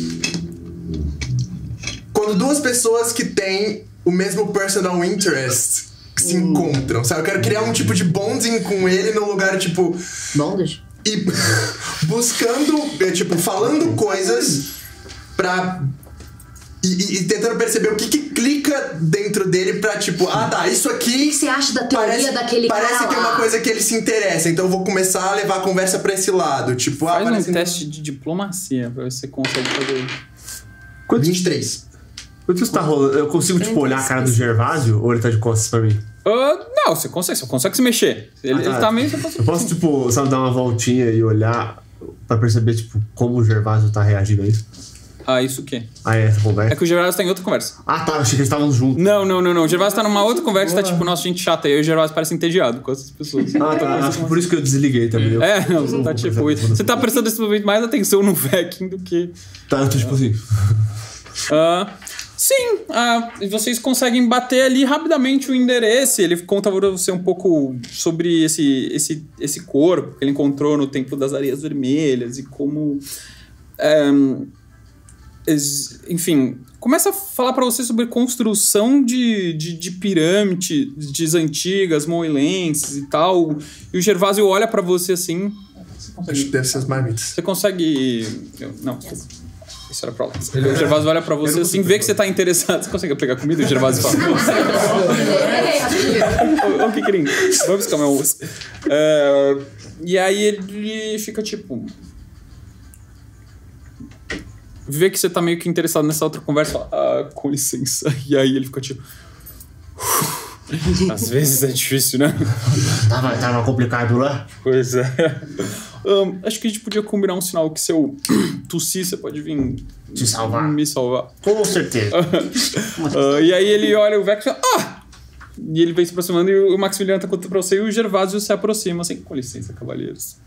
Quando duas pessoas que têm o mesmo personal interest se encontram, sabe? Eu quero criar um tipo de bonding com ele num lugar, tipo... Bondage? E buscando, tipo, falando coisas pra... E tentando perceber o que clica dentro dele pra, tipo... isso aqui... O que você acha da teoria daquele cara Parece que é uma coisa que ele se interessa, então eu vou começar a levar a conversa pra esse lado. Tipo, faz um teste de diplomacia pra ver se você consegue fazer. 23. Quando você tá rolando, eu consigo, tipo, olhar a cara do Gervásio ou ele tá de costas pra mim? Não, você consegue se mexer. Ele tá meio... Eu posso, tipo, sabe, dar uma voltinha e olhar pra perceber, tipo, como o Gervásio tá reagindo a isso? Isso o quê? Essa conversa? É que o Gervásio tá em outra conversa. Tá, achei que eles estavam juntos. Não. O Gervásio tá numa outra conversa e tá tipo, nossa, gente chata. E aí o Gervásio parece entediado com essas pessoas. Tá. Acho que por isso que eu desliguei também. Você tá tipo... Você tá prestando esse momento mais atenção no Vecking do que... Tá, eu tô tipo assim... Sim, vocês conseguem bater ali rapidamente o endereço. Ele conta pra você um pouco sobre esse corpo que ele encontrou no Templo das Areias Vermelhas e como... enfim, começa a falar pra você sobre construção de pirâmides antigas, moelenses e tal. E o Gervásio olha pra você assim... Acho que deve ser as marmitas. Você consegue... Não, isso era pra lá. O Gervásio olha pra você assim, vê que você tá interessado. Você consegue pegar comida? O Gervásio fala... Ô, Kikirinho, vamos buscar meu almoço. E aí ele fica tipo... Vê que você tá meio que interessado nessa outra conversa, fala, com licença. E aí ele fica tipo... Às vezes é difícil, né? Tava complicado lá? Pois é. Acho que a gente podia combinar um sinal que se eu tossir, você pode vir te salvar. Me salvar. Com certeza. E aí ele olha o Vex e fala, e ele vem se aproximando e o Maximiliano tá contando pra você e o Gervásio se aproxima assim, com licença, cavalheiros.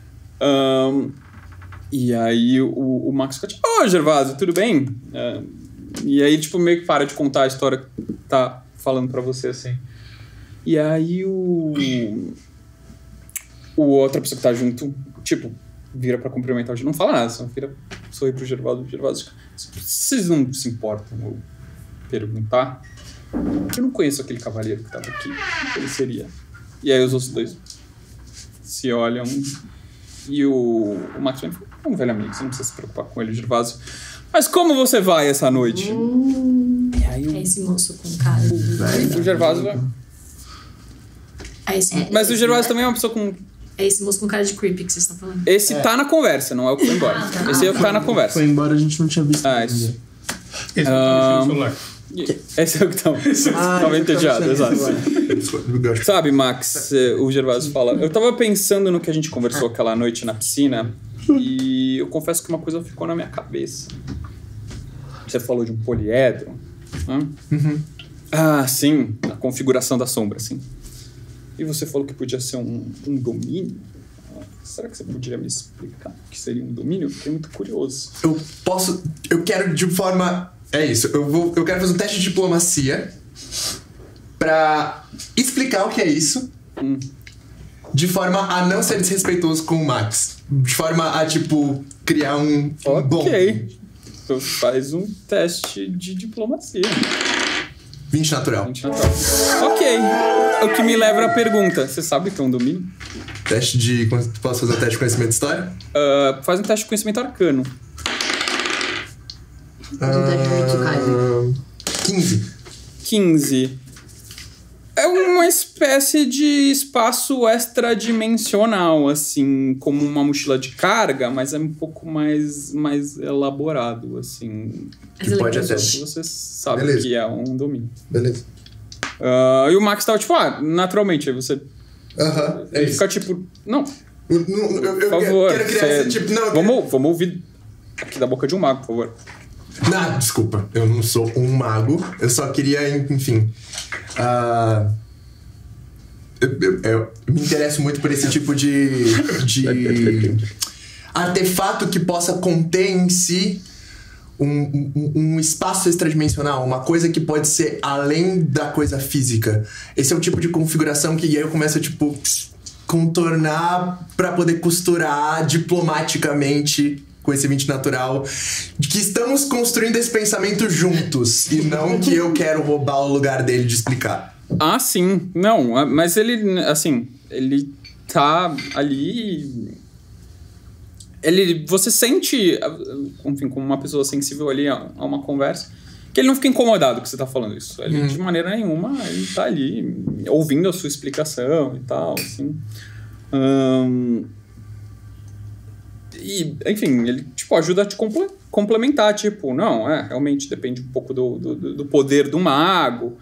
E aí o Max fica tipo, Gervásio, tudo bem? E aí tipo meio que para de contar a história que tá falando pra você assim. E aí o outra pessoa que tá junto, tipo, vira pra cumprimentar, não fala nada, só vira sorri pro Gervásio. Vocês não se importam eu perguntar? Eu não conheço aquele cavaleiro que tava aqui. Ele seria. E aí os outros dois se olham e o Max fala, um velho amigo, você não precisa se preocupar com ele, Gervásio. Mas como você vai essa noite? E aí É esse moço com cara. O Gervásio vai. Mas o Gervásio também é uma pessoa com... É esse moço com cara de creepy que vocês estão falando. Esse tá na conversa, não é o que foi embora. Esse é o que tá na conversa. Foi embora, a gente não tinha visto. Isso. Esse no celular. Esse é o que tava entediado, exato. Sabe, Max, o Gervásio fala, eu tava pensando no que a gente conversou aquela noite na piscina e eu confesso que uma coisa ficou na minha cabeça. Você falou de um poliedro. Sim, a configuração da sombra, sim. E você falou que podia ser um domínio. Será que você poderia me explicar o que seria um domínio? Eu fiquei muito curioso. Eu quero de forma... É isso, eu quero fazer um teste de diplomacia pra explicar o que é isso, de forma a não ser desrespeitoso com o Max. De forma a, tipo, criar um bom. Ok. Então faz um teste de diplomacia. 20 natural. 20 natural. Ok. O que me leva à pergunta. Você sabe o que é um domínio? Teste de... Posso fazer um teste de conhecimento de história? Faz um teste de conhecimento arcano. 15. 15. É uma espécie de espaço extradimensional, assim, como uma mochila de carga, mas é um pouco mais elaborado, assim. Que pode até... Você sabe Beleza. que é um domínio. Beleza. E o Max tava tipo, naturalmente, aí você... É ele isso. fica tipo, não, Eu por favor. quero criar esse tipo... Não, Vamos ouvir aqui da boca de um mago, por favor. Não, desculpa, eu não sou um mago, eu só queria, enfim. Eu me interesso muito por esse tipo de artefato que possa conter em si um espaço extradimensional, uma coisa que pode ser além da coisa física. Esse é o tipo de configuração que aí eu começo a, tipo, contornar pra poder costurar diplomaticamente com esse 20 natural, de que estamos construindo esse pensamento juntos e não que eu quero roubar o lugar dele de explicar. Ah, sim. Não, mas ele, assim, ele tá ali... Você sente, enfim, como uma pessoa sensível ali a uma conversa, que ele não fica incomodado que você tá falando isso. Ele, de maneira nenhuma, ele tá ali ouvindo a sua explicação e tal, assim. E, enfim, ele, tipo, ajuda a te complementar, tipo, não, realmente depende um pouco do poder do mago.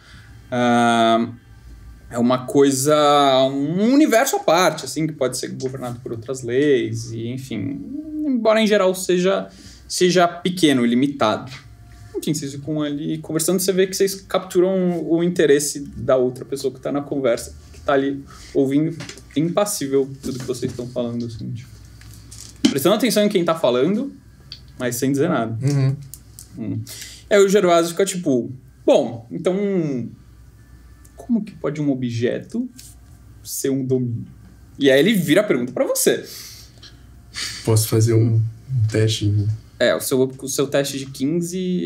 É uma coisa, um universo à parte, assim, que pode ser governado por outras leis, e, enfim, embora em geral seja pequeno e limitado. Enfim, vocês ficam ali conversando, você vê que vocês capturam o interesse da outra pessoa que tá na conversa, que tá ali ouvindo, impassível tudo que vocês estão falando, assim, tipo, prestando atenção em quem tá falando, mas sem dizer nada. Aí o Gervásio fica tipo, bom, então... como que pode um objeto ser um domínio? E aí ele vira a pergunta pra você. Posso fazer um teste? O seu teste de 15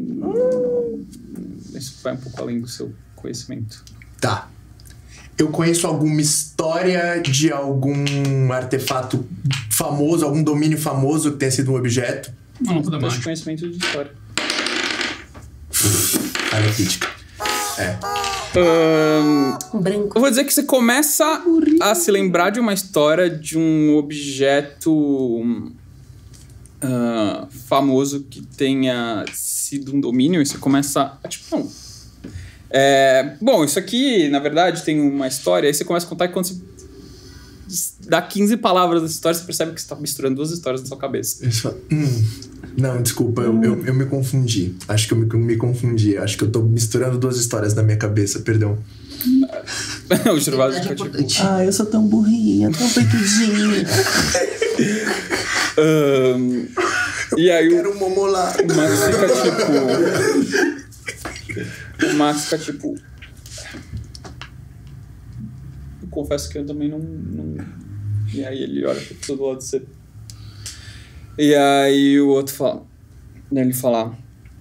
isso vai um pouco além do seu conhecimento. Tá. Eu conheço alguma história de algum artefato famoso, algum domínio famoso que tenha sido um objeto? Não, da Teste de mágica. conhecimento de história. Falha crítica. Um branco. Eu vou dizer que você começa a se lembrar de uma história de um objeto famoso que tenha sido um domínio, e você começa a, tipo, não. Bom, isso aqui, na verdade, tem uma história, aí você começa a contar, e quando você dá 15 palavras dessa história, você percebe que você está misturando duas histórias na sua cabeça. Não, desculpa, eu me confundi. Acho que eu me confundi. Acho que eu tô misturando duas histórias na minha cabeça, perdão. O Gervásio fica tipo... eu sou tão burrinha, tão peitudinha. E aí Quero um momolar. o Max fica tipo... O Max fica tipo... Eu confesso que eu também não... E aí ele olha pra todo lado de você. E aí o outro fala... Ele fala...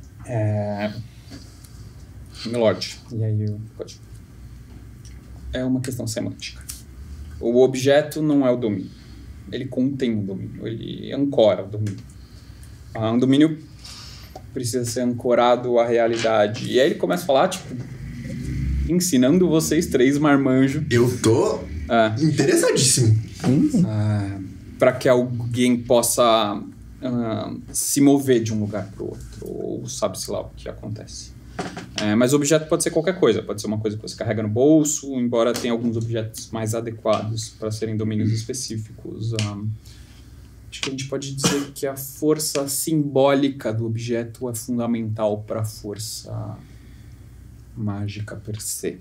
Milord. E aí eu... Pode... É uma questão semântica. O objeto não é o domínio. Ele contém o domínio. Ele ancora o domínio. Um domínio precisa ser ancorado à realidade. E aí ele começa a falar, tipo... Ensinando vocês três marmanjo. Eu tô interessadíssimo. Para que alguém possa se mover de um lugar para o outro, ou sabe-se lá o que acontece. Mas o objeto pode ser qualquer coisa, pode ser uma coisa que você carrega no bolso, embora tenha alguns objetos mais adequados para serem domínios específicos. Acho que a gente pode dizer que a força simbólica do objeto é fundamental para a força mágica per se.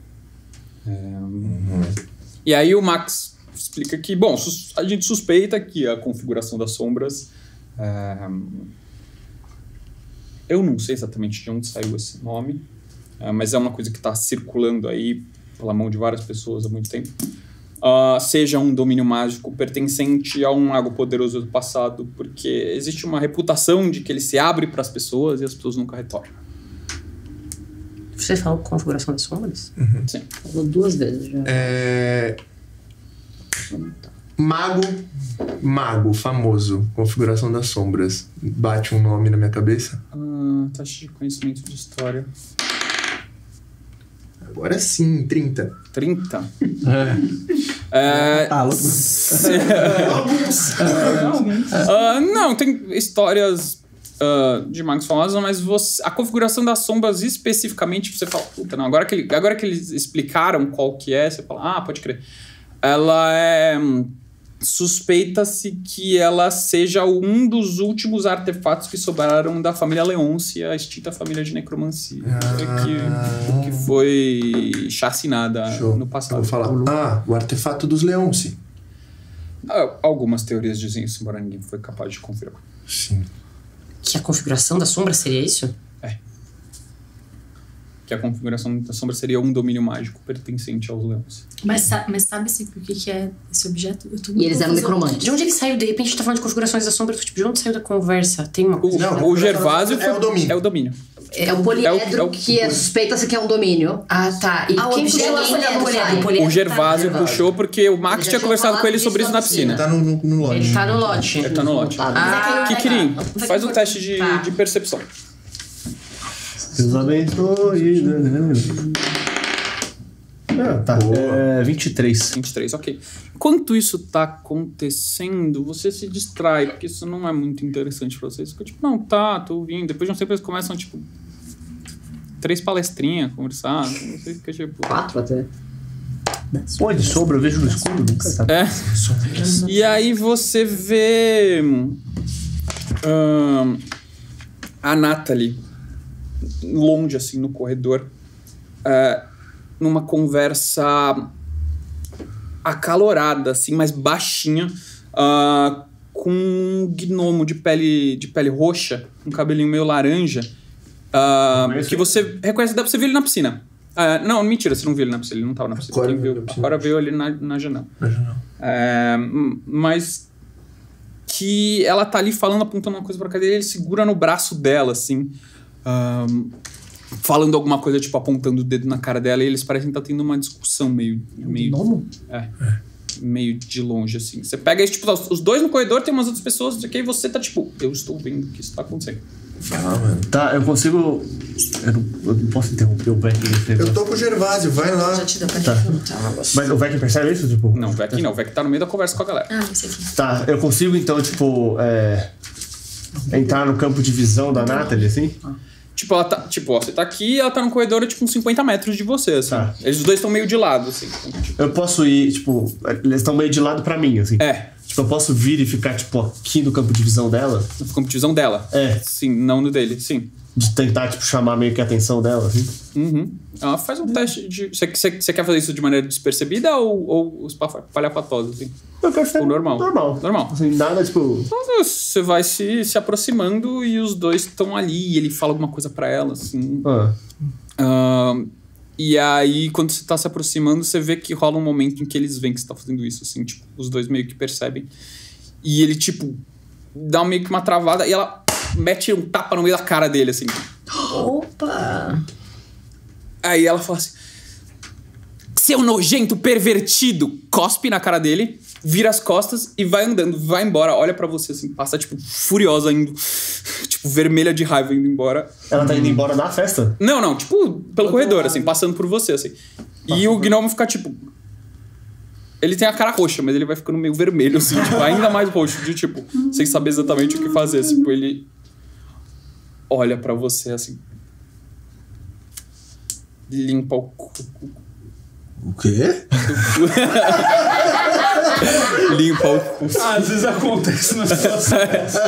E aí o Max explica que, bom, a gente suspeita que a configuração das sombras... eu não sei exatamente de onde saiu esse nome, mas é uma coisa que está circulando aí pela mão de várias pessoas há muito tempo. Seja um domínio mágico pertencente a um mago poderoso do passado, porque existe uma reputação de que ele se abre para as pessoas e as pessoas nunca retornam. Você falou configuração das sombras? Sim. Falou 2 vezes já. Mago famoso, configuração das sombras. Bate um nome na minha cabeça? Taxa de conhecimento de história. Agora sim, 30. 30. Não, tem histórias de magos famosos, mas a configuração das sombras especificamente, você fala, puta, não, agora que eles explicaram qual que é, você fala, pode crer. Ela é... Suspeita-se que ela seja um dos últimos artefatos que sobraram da família Leonce, a extinta família de necromancia, que foi chacinada no passado. Eu vou falar, o artefato dos Leonce. Algumas teorias dizem isso, embora ninguém foi capaz de confirmar. Sim. Que a configuração da sombra seria isso? Que a configuração da sombra seria um domínio mágico pertencente aos leões. Mas sabe-se por que é esse objeto? E eles eram necromantes. De onde ele saiu? De repente a gente tá falando de configurações da sombra. Tipo, de onde saiu da conversa? Tem uma coisa... O Gervásio é o domínio. É o domínio. É o poliedro que suspeita-se que é um domínio. Ah, tá. E quem puxou a poliedro? O Gervásio puxou porque o Max tinha conversado com ele sobre isso na piscina. Tá no lote. Ele tá no lote. Ele tá no lote. Kikirin, faz um teste de percepção. Tá. 23. 23, ok. Enquanto isso tá acontecendo, você se distrai, porque isso não é muito interessante pra vocês. Fica tipo, não, tô ouvindo. Depois de um tempo eles começam, tipo, 3 palestrinhas, conversar. Não sei, fica tipo... 4 até. Pô, de sombra, eu vejo no escuro. Nunca tá. E aí você vê... a Natalie longe, assim, no corredor, numa conversa acalorada, assim, mas baixinha, com um gnomo de pele roxa, um cabelinho meio laranja, que você reconhece, dá pra você ver ele na piscina. Não, mentira, você não viu ele na piscina, ele não tava na piscina. Agora veio ele na janela. Mas que ela tá ali falando, apontando uma coisa pra cadeira, ele segura no braço dela, assim, falando alguma coisa, tipo, apontando o dedo na cara dela, e eles parecem estar tendo uma discussão meio meio de longe, assim. Você pega, tipo, os dois no corredor, tem umas outras pessoas, e você tá, tipo, eu estou vendo o que está acontecendo. Tá, eu consigo... Eu não posso interromper o Vec. Eu tô com o Gervásio, vai lá. Já te deu pra Mas o Vec percebe isso? Tipo... Não, o Vec não. O Vec tá no meio da conversa com a galera. Esse aqui. Tá, eu consigo, então, tipo... entrar no campo de visão da Natalie, assim? Tipo, ela tá... Tipo, ó, você tá aqui e ela tá no corredor, tipo, uns 50 metros de você, assim. Tá. Eles dois estão meio de lado, assim. Eu posso ir, tipo... Eles estão meio de lado pra mim, assim. Tipo, eu posso vir e ficar, tipo, aqui no campo de visão dela? No campo de visão dela? Sim, não no dele, sim. De tentar, tipo, chamar meio que a atenção dela, assim? Ela faz um teste de... Você quer fazer isso de maneira despercebida ou espalhafatosa, assim? Eu quero ser normal. Normal. Assim, nada, tipo... Então, você vai se aproximando e os dois estão ali. E ele fala alguma coisa pra ela, assim. E aí, quando você tá se aproximando, você vê que rola um momento em que eles veem que você tá fazendo isso, assim. Tipo, os dois meio que percebem. E ele, tipo, dá meio que uma travada e ela mete um tapa no meio da cara dele, assim. Opa! Aí ela fala assim... Seu nojento pervertido! Cospe na cara dele, vira as costas e vai andando, vai embora, olha pra você assim, passa tipo furiosa indo, tipo vermelha de raiva indo embora. Ela tá indo embora da festa? Não, tipo pelo corredor, assim, passando por você, assim. E o gnomo fica tipo... Ele tem a cara roxa, mas ele vai ficando meio vermelho, assim, tipo, ainda mais roxo, de tipo, sem saber exatamente o que fazer, assim, tipo, ele olha pra você, assim, limpa o cu. O quê? Limpa o cu. Às vezes acontece na situação.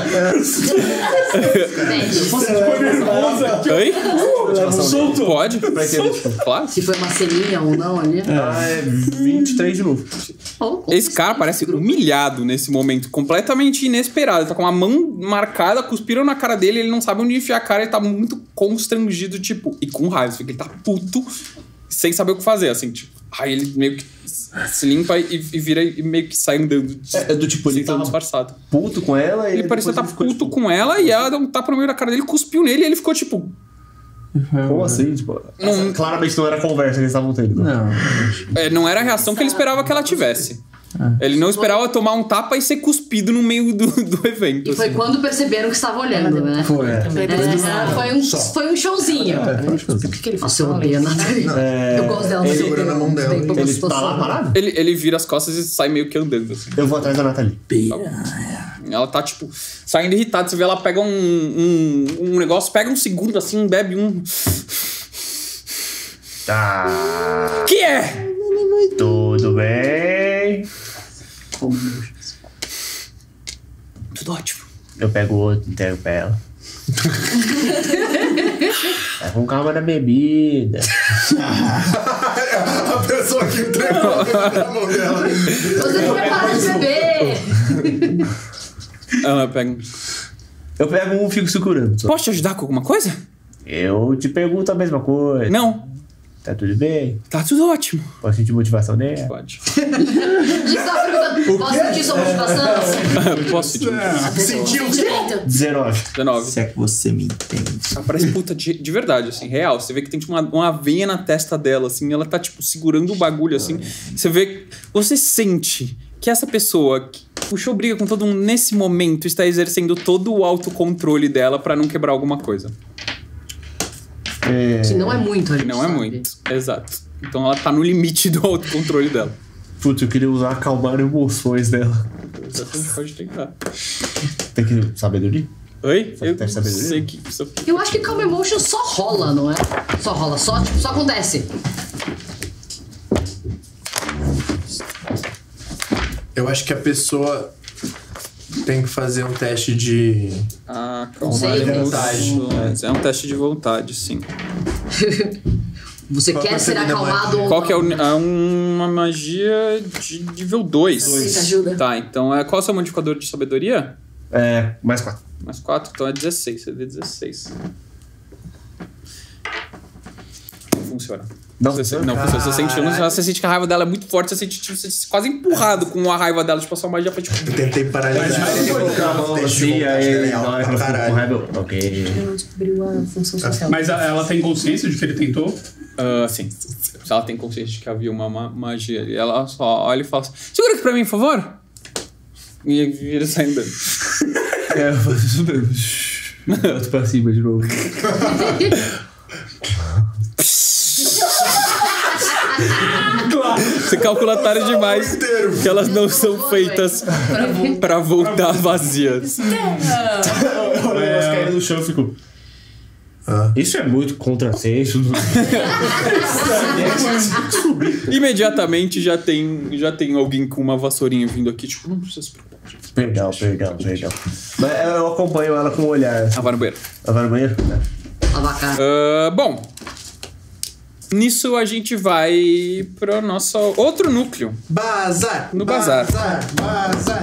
Oi? Solto. Pode? Claro. Se foi uma selinha ou não ali. 23 de novo. Esse cara parece humilhado nesse momento, completamente inesperado. Ele tá com uma mão marcada, cuspiram na cara dele, ele não sabe onde enfiar a cara, ele tá muito constrangido, tipo, e com raiva. Ele tá puto, sem saber o que fazer, assim, tipo. Aí ele meio que se limpa e vira e meio que sai andando. Do tipo, ele tava disfarçado. Puto com ela e ele parecia estar puto com ela e ela deu um tapa no meio da cara dele, cuspiu nele e ele ficou tipo... Como assim? Tipo, claramente não era a conversa que eles estavam tendo. Não. Não era a reação que ele esperava que ela tivesse. Ele não esperava tomar um tapa e ser cuspido no meio do evento. E foi assim. quando perceberam que estava olhando, né? Foi um showzinho. O que ele faz? Nossa, eu odeio a Nathalie. Eu gosto dela. segurando a mão dela. Ele tá lá parado? Ele vira as costas e sai meio que andando, assim. Eu vou atrás da Nathalie. Ela tá, tipo, saindo irritada. Você vê ela pega um negócio, pega um segundo, assim, bebe um... Tá. Que é? Tudo bem? Tudo ótimo. Eu pego outro, entrego pra ela. Vai com calma na bebida. A pessoa que entregou a bebida na mão dela. Você não vai parar de beber. Ela pega... Eu pego um e fico segurando. Posso te ajudar com alguma coisa? Eu te pergunto a mesma coisa. Não. Tá tudo bem? Tá tudo ótimo. Posso sentir motivação dela? Pode. A gente tava perguntando, posso sentir sua motivação? Posso te... Sentiu o quê? 19. 19. Se é que você me entende. Ela parece puta de verdade, assim, real. Você vê que tem tipo uma veia na testa dela, assim, ela tá, tipo, segurando o bagulho, assim. Você vê... Você sente que essa pessoa que puxou briga com todo mundo nesse momento está exercendo todo o autocontrole dela pra não quebrar alguma coisa. Que não é muito, a gente Não é sabe. muito, exato. Então ela tá no limite do autocontrole dela. Putz, eu queria usar acalmar emoções dela. Você pode tentar. Tem que sabedoria? Oi? Só que Eu tem não sabedoria? sei que... Eu acho que Calm Emotion só rola, não é? Só rola, só acontece. Eu acho que a pessoa tem que fazer um teste de... Sei, vontade. É um teste de vontade, sim. Você Qual quer que é ser a segunda acalmado ou Qual que é não? uma magia de nível 2. Isso ajuda. Tá, então qual é o seu modificador de sabedoria? É, mais 4. Mais 4, então é 16, CD 16. Não funciona. Não Você, funciona? não funciona. Você sente que a raiva dela é muito forte, você sente tipo, você quase empurrado com a raiva dela, tipo, a sua magia foi tipo... Eu tentei paralisar. Ele colocar a mão assim, aí ele na hora que ela fica com raiva. Ok. Ele não descobriu a função social. Mas ela tem consciência de que ele tentou? Sim. Ela tem consciência de que havia uma magia ali. Ela só olha e fala assim, segura aqui pra mim, por favor. E ele sai andando. Eu faço isso mesmo. Volto pra cima de novo. Você calcula tarde demais que elas não são feitas pra voltar vazias. Eu olho elas caindo no chão e fico... Isso é muito contrassenso. Imediatamente já tem alguém com uma vassourinha vindo aqui, tipo, não precisa se preocupar. Perdão. Mas eu acompanho ela com o olhar. Ela vai no banheiro. Ela vai no banheiro? Avacar. Bom, nisso a gente vai pro nosso outro núcleo. Bazar! No bazar. Bazar!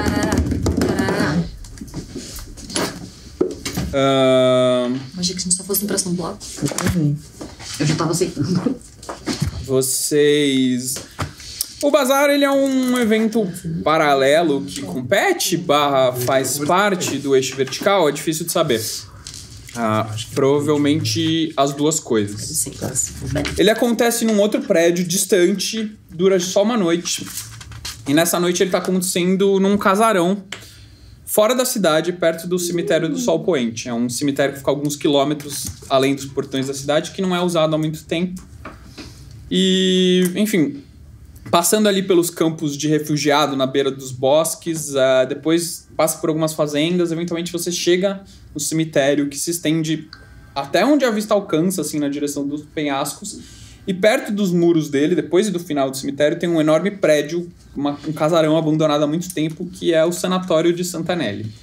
Imagina que a gente só fosse no próximo bloco. Eu já tava aceitando. Vocês... O Bazar, ele é um evento paralelo que compete, faz parte do eixo vertical, é difícil de saber. Provavelmente as duas coisas. Ele acontece num outro prédio distante, dura só uma noite. E nessa noite ele tá acontecendo num casarão fora da cidade, perto do cemitério do Sol Poente. É um cemitério que fica alguns quilômetros além dos portões da cidade, que não é usado há muito tempo. E, enfim, passando ali pelos campos de refugiado na beira dos bosques, depois passa por algumas fazendas, eventualmente você chega no cemitério que se estende até onde a vista alcança, assim, na direção dos penhascos. E perto dos muros dele, depois do final do cemitério, tem um enorme prédio, um casarão abandonado há muito tempo, que é o Sanatório de Santanelli.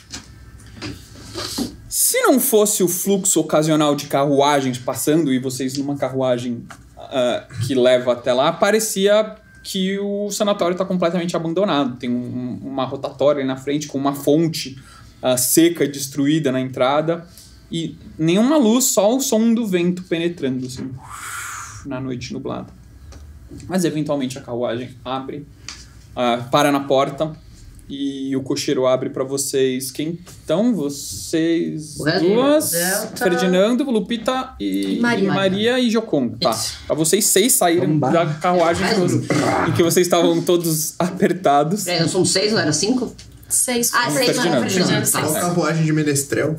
Se não fosse o fluxo ocasional de carruagens passando, e vocês numa carruagem que leva até lá, parecia que o sanatório está completamente abandonado. Tem uma rotatória ali na frente com uma fonte seca, destruída na entrada, e nenhuma luz, só o som do vento penetrando, assim, na noite nublada. Mas eventualmente a carruagem abre, para na porta, E o cocheiro abre pra vocês. Quem estão? Vocês Delta. duas. Ferdinando, Lupita e Maria e Joconda. Tá. Pra vocês 6 saírem da carruagem em que vocês estavam todos apertados. Nós somos 6, não era 5? 6. Ah, 6, Ferdinando. Qual carruagem de menestrel?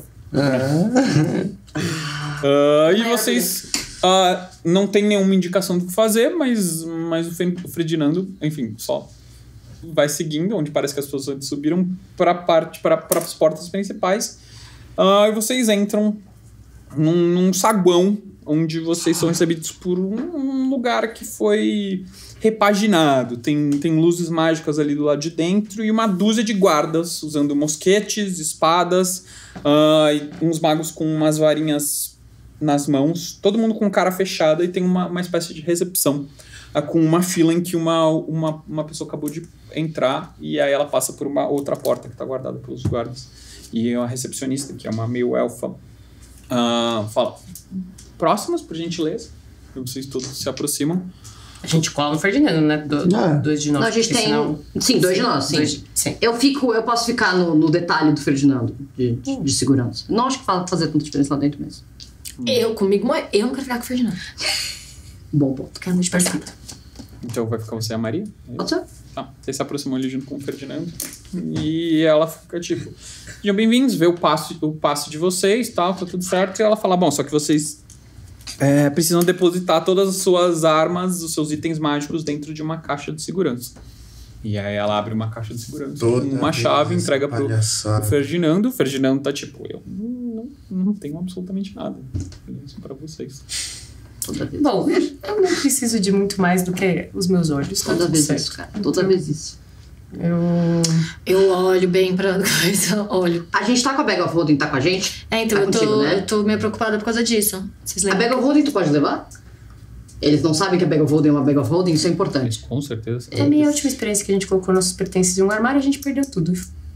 E vocês não tem nenhuma indicação do que fazer, mas o Ferdinando, enfim, só vai seguindo, onde parece que as pessoas antes subiram para as portas principais. E vocês entram num saguão, onde vocês são recebidos por um lugar que foi repaginado. Tem luzes mágicas ali do lado de dentro e uma dúzia de guardas usando mosquetes, espadas, e uns magos com umas varinhas nas mãos. Todo mundo com cara fechada e tem uma espécie de recepção, com uma fila em que uma pessoa acabou de entrar e aí ela passa por uma outra porta que está guardada pelos guardas. E a recepcionista, que é uma meio elfa, fala: próximos, por gentileza. E vocês todos se aproximam. A gente cola no Ferdinando, né? Dois de nós. Não, a gente tem... Senão... Sim, 2 de nós, sim. Sim. Eu posso ficar no detalhe do Ferdinando, de segurança. Não acho que fazer tanta diferença lá dentro mesmo. Eu não quero ficar com o Ferdinando. Bom ponto. Quero muito participar. Então vai ficar você e a Maria? Pode ser? Tá. Vocês se aproximam ali junto com o Ferdinando. E ela fica tipo: sejam bem-vindos, vê o passe de vocês, tal, tá tudo certo. E ela fala: bom, só que vocês precisam depositar todas as suas armas, os seus itens mágicos dentro de uma caixa de segurança. E aí ela abre uma caixa de segurança, uma chave, entrega pro Ferdinando. O Ferdinando tá tipo: eu não tenho absolutamente nada. Isso pra vocês. Bom, eu não preciso de muito mais do que os meus olhos. Tá Toda vez certo. isso, cara. Toda vez isso. Eu olho bem pra coisa, olho. A gente tá com a Bag of Holding, tá com a gente? Então, tá contigo, né? eu tô meio preocupada por causa disso. Vocês A lembram? Bag of Holding tu pode levar? Eles não sabem que a Bag of Holding é uma Bag of Holding, isso é importante. Com certeza. A minha última experiência que a gente colocou nossos pertences em um armário, a gente perdeu tudo.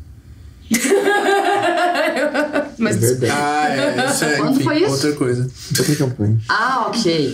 Mas verdade. Isso é, Quando enfim, foi isso? outra coisa. Outra campanha. Ok.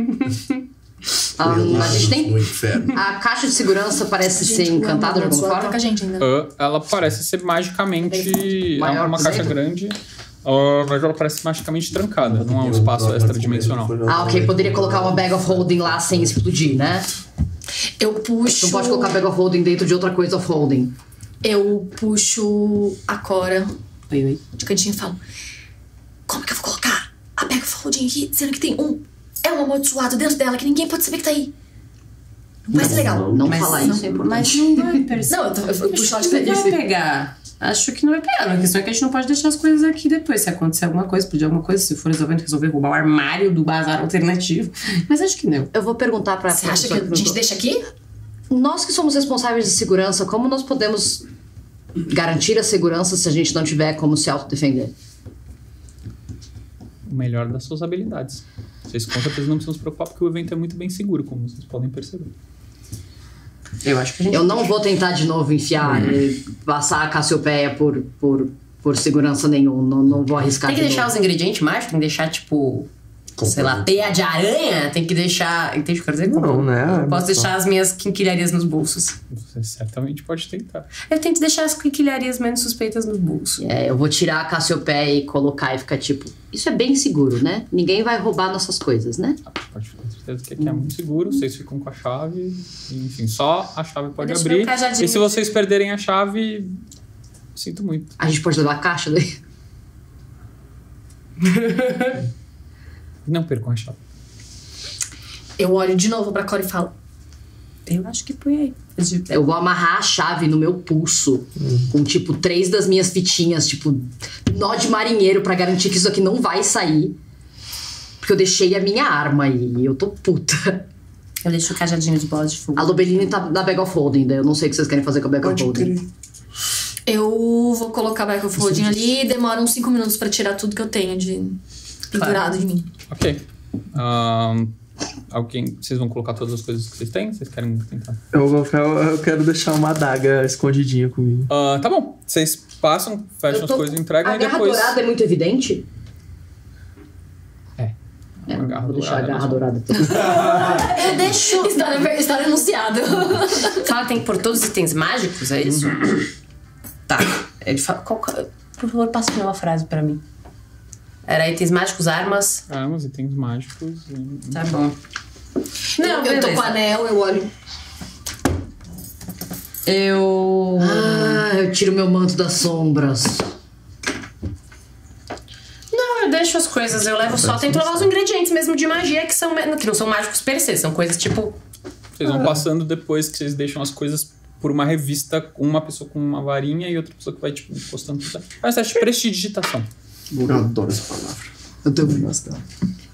A gente tem... No inferno. A caixa de segurança parece ser encantada de alguma Tá forma? com a gente ainda. Ela parece ser magicamente Maior uma por caixa dentro? grande, mas ela parece magicamente trancada. Não é um espaço extradimensional. Ah, ok. Poderia colocar uma Bag of Holding lá sem explodir, né? Eu puxo. Não pode colocar Bag of Holding dentro de outra coisa of Holding. Eu puxo a Cora de cantinho e falo: como que eu vou colocar a Bag of Holding aqui, sendo que tem um amaldiçoado dentro dela que ninguém pode saber que tá aí? Não vai ser legal. Não falar isso é importante. Mas não vai perceber. Não, eu puxo ela de Não vai frente. pegar. Acho que não vai pegar. A questão é que a gente não pode deixar as coisas aqui depois. Se acontecer alguma coisa, explodir alguma coisa, se for resolver roubar o armário do bazar alternativo. Mas acho que não. Eu vou perguntar pra Você acha que pessoa a gente deixa aqui? Nós que somos responsáveis de segurança, como nós podemos garantir a segurança se a gente não tiver como se autodefender? O melhor das suas habilidades. Vocês com certeza não precisam se preocupar porque o evento é muito bem seguro, como vocês podem perceber. Eu acho que a gente... Eu não vou tentar de novo enfiar e passar a Cassiopeia por segurança nenhum. Não vou arriscar Tem que de deixar novo. os ingredientes mágicos, tem que deixar, tipo... Sei lá, teia de aranha, tem que deixar... Entende o que eu quero dizer? Não, né? Eu posso deixar as minhas quinquilharias nos bolsos. Você certamente pode tentar. Eu tento deixar as quinquilharias menos suspeitas nos bolsos. Eu vou tirar a Cassiopeia e colocar e ficar tipo... Isso é bem seguro, né? Ninguém vai roubar nossas coisas, né? Pode ter certeza que aqui é muito seguro, vocês ficam com a chave, enfim, só a chave pode Deixa abrir. meu cajadinho. E se vocês perderem a chave, sinto muito. A gente pode levar a caixa daí? Não percam a chave. Eu olho de novo pra Cora e falo: Eu acho que põe aí. Eu vou amarrar a chave no meu pulso com, tipo, 3 das minhas fitinhas, tipo, nó de marinheiro pra garantir que isso aqui não vai sair. Porque eu deixei a minha arma e eu tô puta. Eu deixo o cajadinho de bola de fogo. A Lobeline tá na Bag of Holding, daí eu não sei o que vocês querem fazer com a Bag of Holding. eu vou colocar a Bag of Holding ali e demora uns 5 minutos pra tirar tudo que eu tenho de pendurado de mim. Ok. Alguém, vocês vão colocar todas as coisas que vocês têm? Vocês querem tentar? Eu quero deixar uma adaga escondidinha comigo. Tá bom. Vocês passam, fecham as coisas, entregam A e garra depois... dourada é muito evidente? Uma garra Vou deixar a dourada, garra dourada. Eu deixo. História anunciada. Fala, tem que pôr todos os itens mágicos, é isso? Tá. Ele fala, por favor, passa de novo a frase pra mim. Era itens mágicos, armas. Armas, itens mágicos. Tá bom. Não, eu tô com o anel, eu olho. Eu tiro meu manto das sombras. Não, eu deixo as coisas, eu levo só. Tento levar os ingredientes mesmo de magia que não são mágicos per se, são coisas tipo. Vocês vão passando depois que vocês deixam as coisas por uma revista com uma pessoa com uma varinha e outra pessoa que vai, tipo, postando tudo. É um teste de prestidigitação. Eu adoro essa palavra. Eu também. Bastante.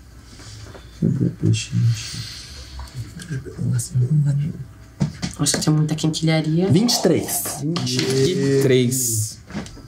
Acho que tem muita quinquilharia. 23. 23.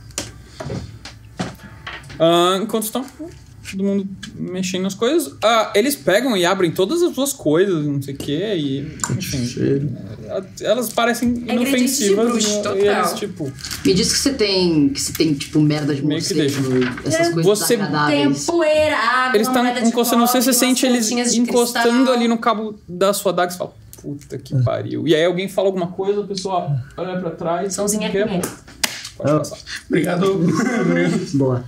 Enquanto estão todo mundo mexendo nas coisas, eles pegam e abrem todas as suas coisas, não sei o que, e enfim, elas parecem inofensivas. De bruxo, total. E eles, tipo, Me diz que você tem, tipo, merda de meio que morcego, deixa. essas coisas Você Tem desagradáveis. poeira, água, eles estão moeda de encostando, cobre, você sente umas eles pontinhas de encostando cristal. ali no cabo da sua daga e você fala, puta que pariu. E aí alguém fala alguma coisa, a pessoa olha pra trás. Somzinha quer- com Pode passar. Obrigado. Boa.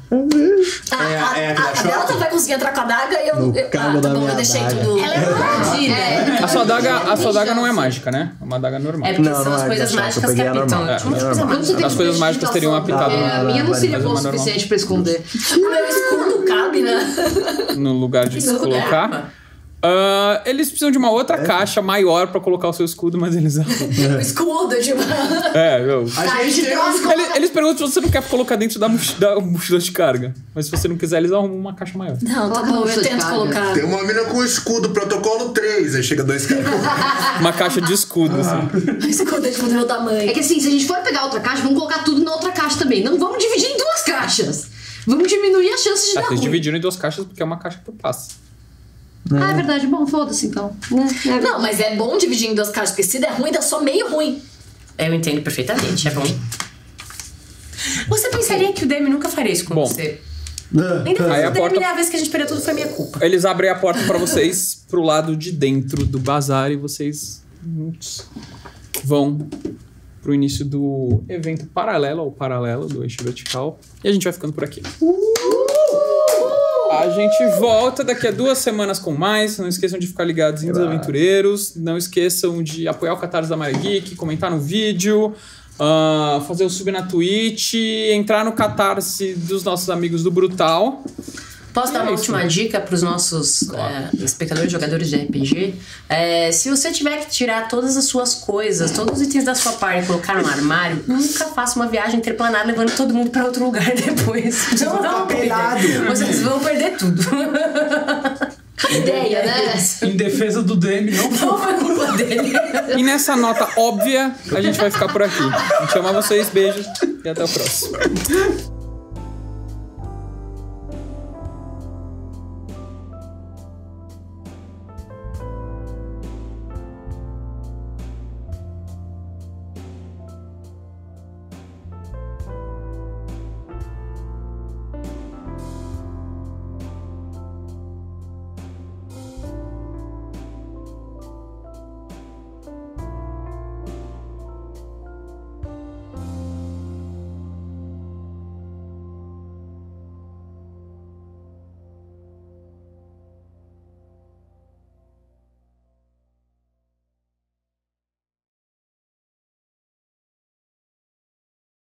A Delta vai conseguir entrar com a daga e eu. cabo da Tá bom, minha eu deixei daga. tudo. Ela é armadilha. A sua daga não é mágica, né? É uma daga normal. É porque Não, são não as é, coisas deixa eu mágicas que peguei a apitam. normal. Tinha uma É coisa normal. mágica. As coisas mágicas teriam apitado. A minha não seria Mas boa o uma normal. suficiente pra esconder. O meu escudo cabe, né? No lugar de se Escudo de colocar. arma. Eles precisam de uma outra caixa maior pra colocar o seu escudo, mas eles O escudo, tipo. A gente tem um... Eles perguntam se você não quer colocar dentro da mochila de carga. Mas se você não quiser, eles arrumam uma caixa maior. Não, tá Coloca bom, no eu tento carga. colocar. Tem uma mina com escudo, protocolo 3. Aí chega 2 caras. Uma caixa de escudo, assim. O escudo é tipo do meu tamanho. É que assim, se a gente for pegar outra caixa, vamos colocar tudo na outra caixa também. Não vamos dividir em 2 caixas. Vamos diminuir as chances de dar Vocês ruim. dividiram em 2 caixas porque é uma caixa por passe. Ah, é verdade. Bom, foda-se então. Não, mas é bom dividir em 2 caixas, porque se der ruim, dá só meio ruim. Eu entendo perfeitamente, é bom. Você pensaria que o Demi nunca faria isso com Bom. você? Ainda Aí a o Demi, porta- a vez que a gente perdeu tudo foi minha culpa. Eles abrem a porta pra vocês pro lado de dentro do bazar e vocês vão pro início do evento paralelo ao paralelo do eixo vertical. E a gente vai ficando por aqui. A gente volta daqui a 2 semanas com mais. Não esqueçam de ficar ligados em Desaventureiros. Não esqueçam de apoiar o Catarse da Mari Geek, comentar no vídeo, fazer o sub na Twitch, entrar no Catarse dos nossos amigos do Brutal. Posso dar uma isso. última dica para os nossos espectadores, jogadores de RPG? Se você tiver que tirar todas as suas coisas, todos os itens da sua party e colocar no armário, nunca faça uma viagem interplanar levando todo mundo para outro lugar depois. Não é uma boa ideia. Vocês vão perder tudo. Ideia, né? Em defesa do DM, não Não foi culpa dele. E nessa nota óbvia, a gente vai ficar por aqui. A gente ama vocês, beijos e até o próximo.